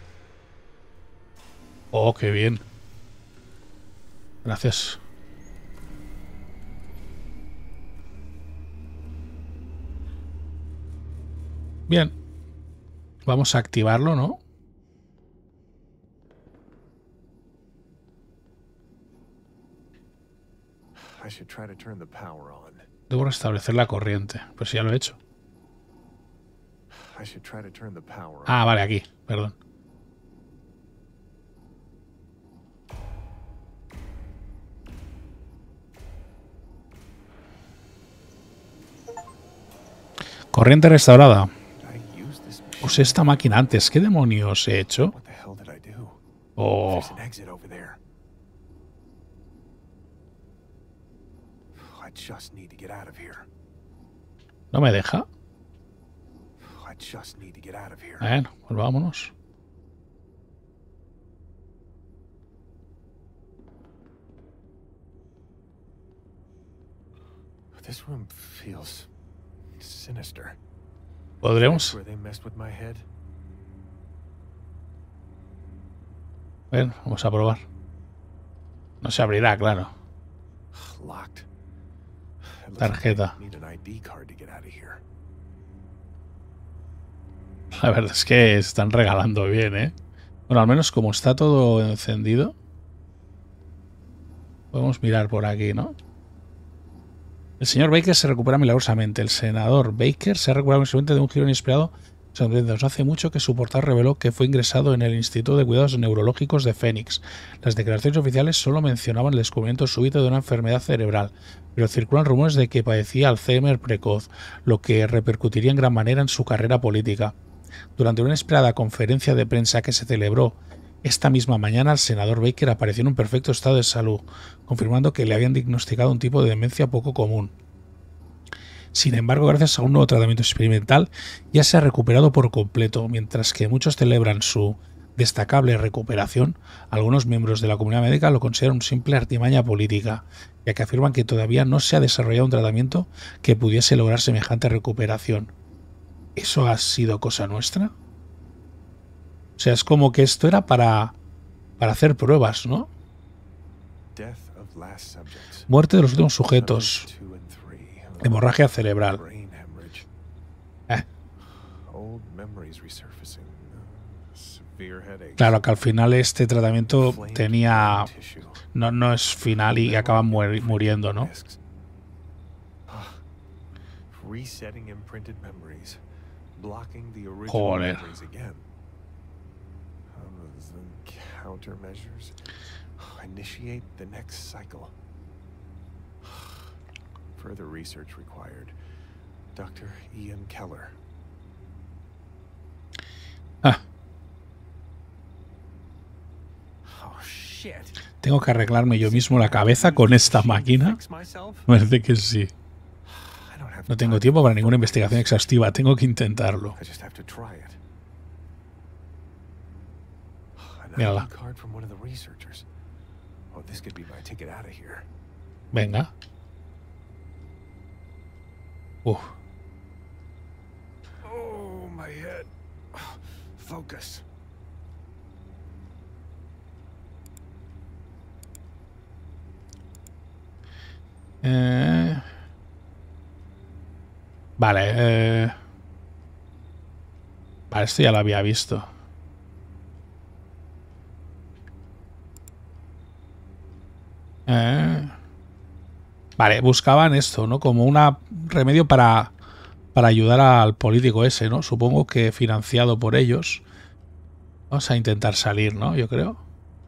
[SPEAKER 1] Oh, qué bien. Gracias. Bien. Vamos a activarlo, ¿no?
[SPEAKER 3] I should try to turn the power on.
[SPEAKER 1] Debo restablecer la corriente. Pues ya lo he hecho.
[SPEAKER 3] I should try to turn the power on.
[SPEAKER 1] Ah, vale, aquí. Perdón. Corriente restaurada.
[SPEAKER 3] Did I use this machine?
[SPEAKER 1] Usé esta máquina antes. ¿Qué demonios he hecho?
[SPEAKER 3] What the hell did I do?
[SPEAKER 1] Oh,
[SPEAKER 3] There's an exit over there. I just need to get out of here.
[SPEAKER 1] ¿no me deja?
[SPEAKER 3] I just need to get out of here.
[SPEAKER 1] Bueno, pues vámonos.
[SPEAKER 3] This room feels sinister.
[SPEAKER 1] ¿Podremos?
[SPEAKER 3] Where they messed with my head.
[SPEAKER 1] Bueno, vamos a probar. No se abrirá, claro.
[SPEAKER 3] Locked. It looks
[SPEAKER 1] Tarjeta.
[SPEAKER 3] like I need an I D card to get out of here.
[SPEAKER 1] La verdad es que están regalando bien, ¿eh? Bueno, al menos como está todo encendido, podemos mirar por aquí, ¿no? El señor Baker se recupera milagrosamente. El senador Baker se ha recuperado milagrosamente de un giro inesperado. No hace mucho que su portal reveló que fue ingresado en el Instituto de Cuidados Neurológicos de Phoenix. Las declaraciones oficiales solo mencionaban el descubrimiento súbito de una enfermedad cerebral, pero circulan rumores de que padecía Alzheimer precoz, lo que repercutiría en gran manera en su carrera política. Durante una inesperada conferencia de prensa que se celebró esta misma mañana, el senador Baker apareció en un perfecto estado de salud, confirmando que le habían diagnosticado un tipo de demencia poco común. Sin embargo, gracias a un nuevo tratamiento experimental, ya se ha recuperado por completo. Mientras que muchos celebran su destacable recuperación, algunos miembros de la comunidad médica lo consideran una simple artimaña política, ya que afirman que todavía no se ha desarrollado un tratamiento que pudiese lograr semejante recuperación. ¿Eso ha sido cosa nuestra? O sea, es como que esto era para, para hacer pruebas, ¿no?
[SPEAKER 3] Death of last subjects.
[SPEAKER 1] Muerte de los últimos sujetos.
[SPEAKER 3] Subjects two and three.
[SPEAKER 1] Hemorragia cerebral.
[SPEAKER 3] Brain hemorrhage.
[SPEAKER 1] Eh,
[SPEAKER 3] Old memories resurfacing. Uh, Severe headaches.
[SPEAKER 1] claro que al final este tratamiento
[SPEAKER 3] Inflamed
[SPEAKER 1] tenía...
[SPEAKER 3] brain tissue.
[SPEAKER 1] No, no es final y acaban muer- muriendo, ¿no?
[SPEAKER 3] Discs. Ah. Resetting imprinted memories. blocking the original
[SPEAKER 1] Joder.
[SPEAKER 3] memories again. Countermeasures. Initiate the next cycle. Further research required. Doctor Ian Keller.
[SPEAKER 1] Ah,
[SPEAKER 3] Oh shit.
[SPEAKER 1] tengo que arreglarme yo mismo la cabeza con esta máquina.
[SPEAKER 3] Fix myself?
[SPEAKER 1] Parece que sí.
[SPEAKER 3] I don't have
[SPEAKER 1] No tengo
[SPEAKER 3] time
[SPEAKER 1] tiempo para
[SPEAKER 3] for
[SPEAKER 1] ninguna investigación
[SPEAKER 3] this.
[SPEAKER 1] exhaustiva. Tengo que intentarlo.
[SPEAKER 3] I just have to try it. An
[SPEAKER 1] Mírala.
[SPEAKER 3] I D card from one of the researchers. Oh, this could be my ticket out of here.
[SPEAKER 1] Venga. Uf.
[SPEAKER 3] Oh, my head. Focus.
[SPEAKER 1] Eh... Vale. Eh... Vale, esto ya lo había visto. Eh... Vale, buscaban esto, ¿no? Como un remedio para, para ayudar al político ese, ¿no? Supongo que financiado por ellos. Vamos a intentar salir, ¿no? Yo creo.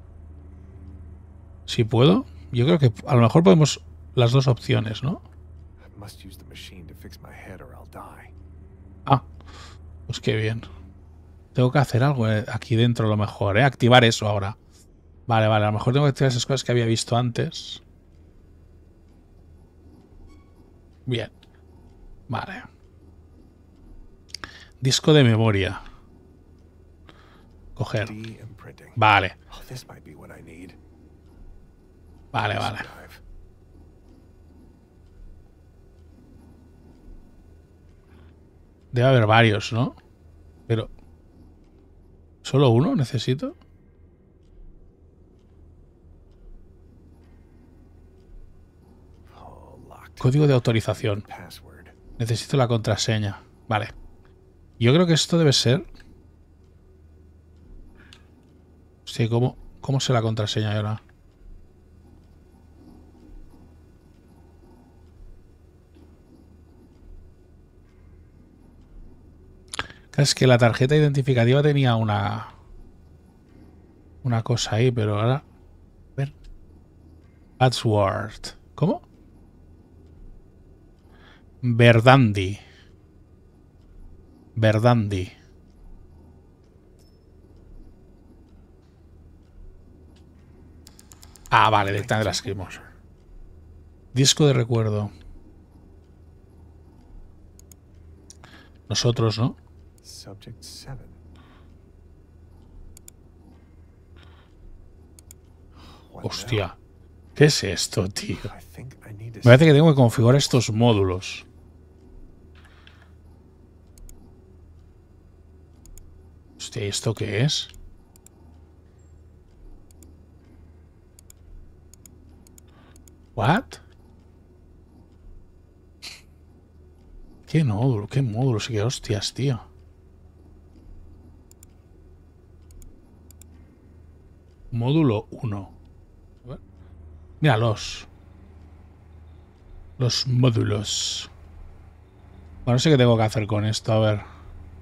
[SPEAKER 1] Si puedo. Yo creo que a lo mejor podemos las dos opciones, ¿no?
[SPEAKER 3] Must use the machine to fix my head or I'll die.
[SPEAKER 1] Ah, pues qué bien. Tengo que hacer algo aquí dentro a lo mejor, ¿eh? Activar eso ahora. Vale, vale, a lo mejor tengo que activar esas cosas que había visto antes. Bien. Vale. Disco de memoria. Coger.
[SPEAKER 3] De-imprinting.
[SPEAKER 1] Vale.
[SPEAKER 3] Oh, this might be what I need.
[SPEAKER 1] Vale, vale.
[SPEAKER 3] Dive.
[SPEAKER 1] Debe haber varios, ¿no? Pero... ¿Solo uno necesito?
[SPEAKER 3] Oh, locked.
[SPEAKER 1] Código de autorización.
[SPEAKER 3] Password.
[SPEAKER 1] Necesito la contraseña. Vale. Yo creo que esto debe ser... Sí, ¿cómo, cómo sé la contraseña ahora? Es que la tarjeta identificativa tenía una... Una cosa ahí, pero ahora... A ver. Password. ¿Cómo? Verdandi. Verdandi. Ah, vale, directamente la escribimos. Disco de recuerdo. Nosotros, ¿no?
[SPEAKER 3] Subject seven. What
[SPEAKER 1] Hostia.
[SPEAKER 3] now?
[SPEAKER 1] ¿Qué es esto, tío?
[SPEAKER 3] I think I need to
[SPEAKER 1] Me parece que tengo que configurar estos módulos. Hostia, ¿y esto qué es? ¿What? ¿Qué módulo? ¿Qué módulos? ¿Qué hostias, tío? Módulo uno. Mira, los... Los módulos. Bueno, no sé qué tengo que hacer con esto, a ver.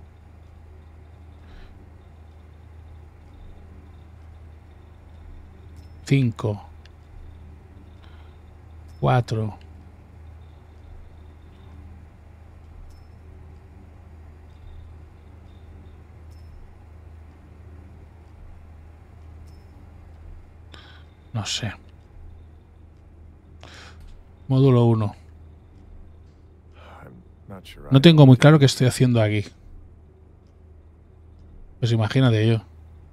[SPEAKER 1] Cinco. Cuatro. No sé. Módulo uno.
[SPEAKER 3] I'm not sure
[SPEAKER 1] No
[SPEAKER 3] I-
[SPEAKER 1] tengo muy claro qué estoy haciendo aquí. Pues imagínate yo.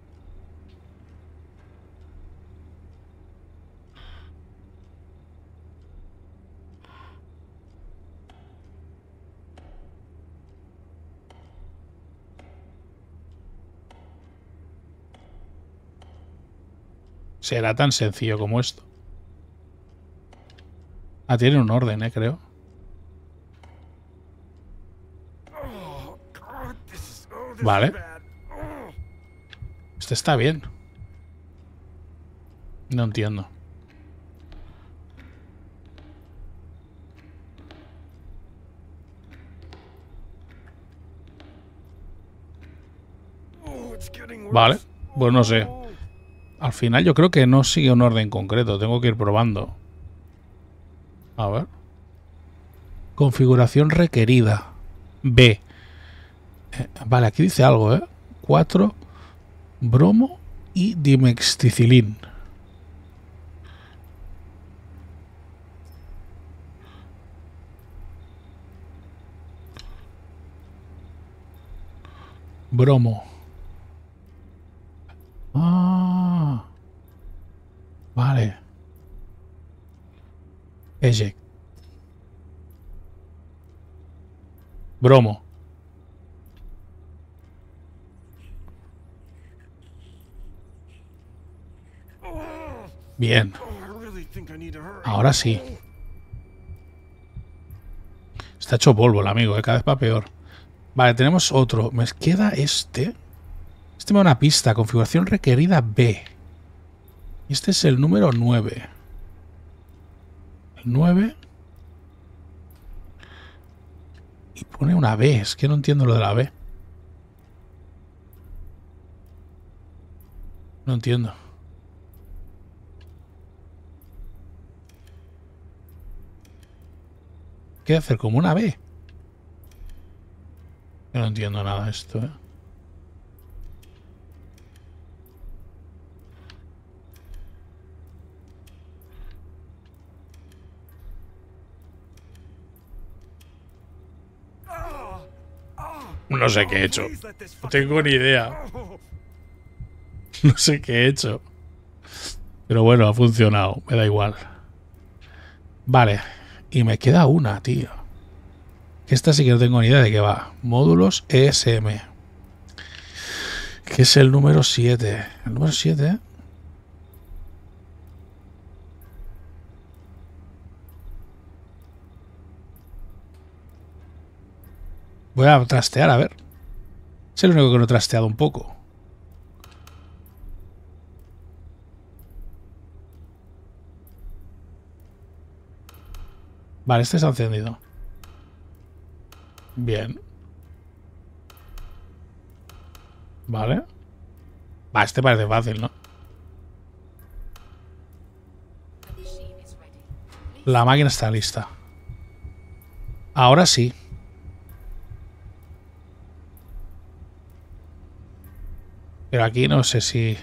[SPEAKER 1] Será tan sencillo como esto. Ah, tiene un orden, eh, creo.
[SPEAKER 3] Oh, God, this is- oh, this
[SPEAKER 1] Vale.
[SPEAKER 3] is bad. Oh.
[SPEAKER 1] Este está bien. No entiendo. Vale, pues no sé. Al final yo creo que no sigue un orden concreto. Tengo que ir probando. A ver. Configuración requerida. B. Eh, vale, aquí dice algo, ¿eh? cuatro. Bromo y dimexicilín. Bromo. Ah. Vale. Eject. Bromo. Bien. Ahora sí. Está hecho polvo el amigo, ¿eh? Cada vez va peor. Vale, tenemos otro. Me queda este. Este me da una pista. Configuración requerida B. Este es el número nueve. El nueve. Y pone una B. Es que no entiendo lo de la B. No entiendo. ¿Qué hacer? Como una B. Yo no entiendo nada de esto, ¿eh? No sé qué he hecho. No tengo ni idea. No sé qué he hecho. Pero bueno, ha funcionado. Me da igual. Vale. Y me queda una, tío. Esta sí que no tengo ni idea de qué va. Módulos E S M. Que es el número siete. El número siete, ¿eh? Voy a trastear, a ver. Es el único que no he trasteado un poco. Vale, este está encendido. Bien. Vale. Va, este parece fácil, ¿no? La máquina está lista. Ahora sí. Pero aquí no sé si...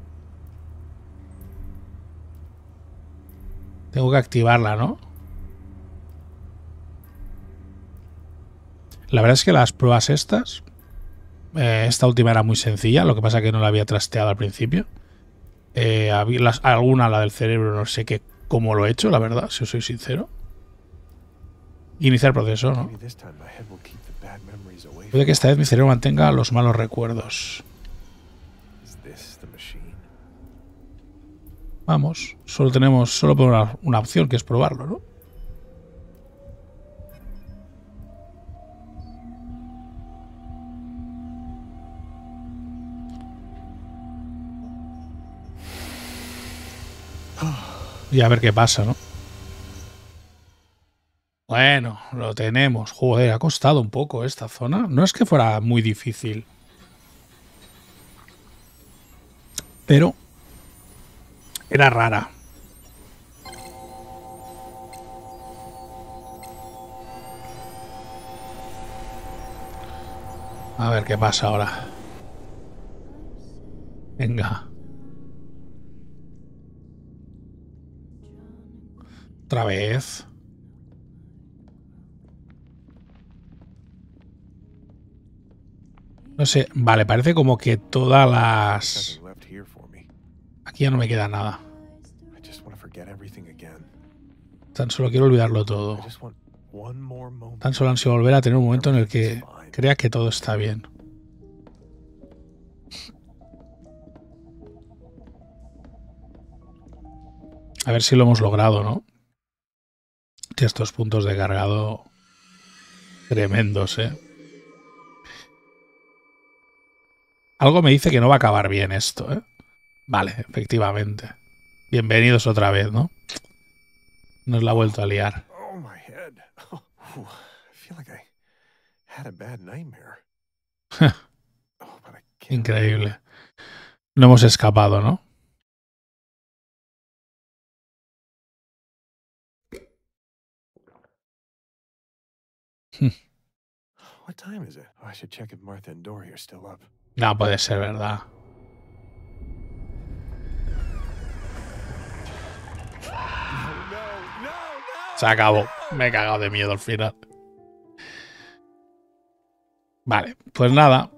[SPEAKER 1] Tengo que activarla, ¿no? La verdad es que las pruebas estas... Eh, esta última era muy sencilla, lo que pasa que no la había trasteado al principio. Eh, había las, alguna, la del cerebro, no sé qué, cómo lo he hecho, la verdad, si os soy sincero. Iniciar proceso, ¿no? Puede que esta vez mi cerebro mantenga los malos recuerdos. Vamos, solo tenemos solo una, una opción, que es probarlo, ¿no? Y a ver qué pasa, ¿no? Bueno, lo tenemos. Joder, ha costado un poco esta zona. No es que fuera muy difícil. Pero era rara. A ver qué pasa ahora. Venga. Otra vez. No sé, vale, parece como que todas las... Aquí ya no me queda nada. Tan solo quiero olvidarlo todo. Tan solo ansio volver a tener un momento en el que crea que todo está bien. A ver si lo hemos logrado, ¿no? Estos puntos de cargado tremendos, ¿eh? Algo me dice que no va a acabar bien esto, ¿eh? Vale, efectivamente. Bienvenidos otra vez, ¿no? Nos la ha vuelto a liar.
[SPEAKER 3] Oh, my head. Oh, I feel like I had a bad nightmare. Oh, but I
[SPEAKER 1] Increíble. No hemos escapado, ¿no?
[SPEAKER 3] What time is it? Oh, I should check if Martha and Dory are still up.
[SPEAKER 1] No puede ser verdad. Se acabó. Me he cagado de miedo al final. Vale, pues nada.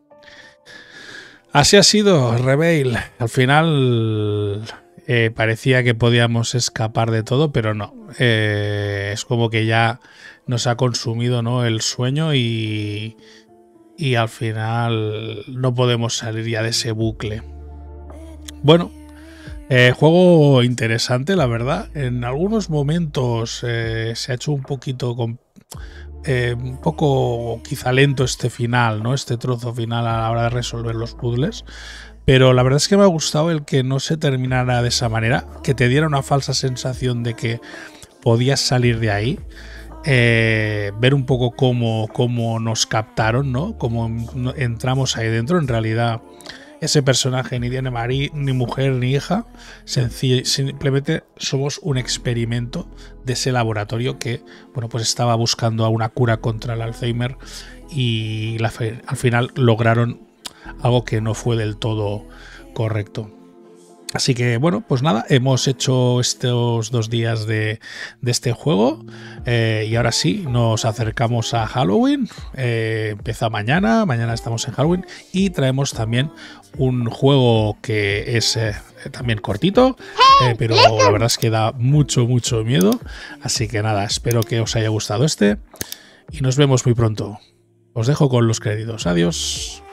[SPEAKER 1] Así ha sido Reveil. Al final eh, parecía que podíamos escapar de todo, pero no. Eh, es como que ya nos ha consumido, ¿no?, el sueño y, y al final no podemos salir ya de ese bucle. Bueno, eh, juego interesante, la verdad. En algunos momentos eh, se ha hecho un poquito con, eh, un poco quizá lento este final, ¿no? Este trozo final a la hora de resolver los puzzles. Pero la verdad es que me ha gustado el que no se terminara de esa manera, que te diera una falsa sensación de que podías salir de ahí. Eh, ver un poco cómo, cómo nos captaron, ¿no? Cómo entramos ahí dentro. En realidad, ese personaje ni tiene mari, ni mujer ni hija. Sencilla, simplemente somos un experimento de ese laboratorio que, bueno, pues estaba buscando una cura contra el Alzheimer y la, al final lograron algo que no fue del todo correcto. Así que bueno, pues nada, hemos hecho estos dos días de, de este juego eh, y ahora sí, nos acercamos a Halloween. Eh, empieza mañana, mañana estamos en Halloween y traemos también un juego que es eh, también cortito, eh, pero la verdad es que da mucho, mucho miedo. Así que nada, espero que os haya gustado este y nos vemos muy pronto. Os dejo con los créditos. Adiós.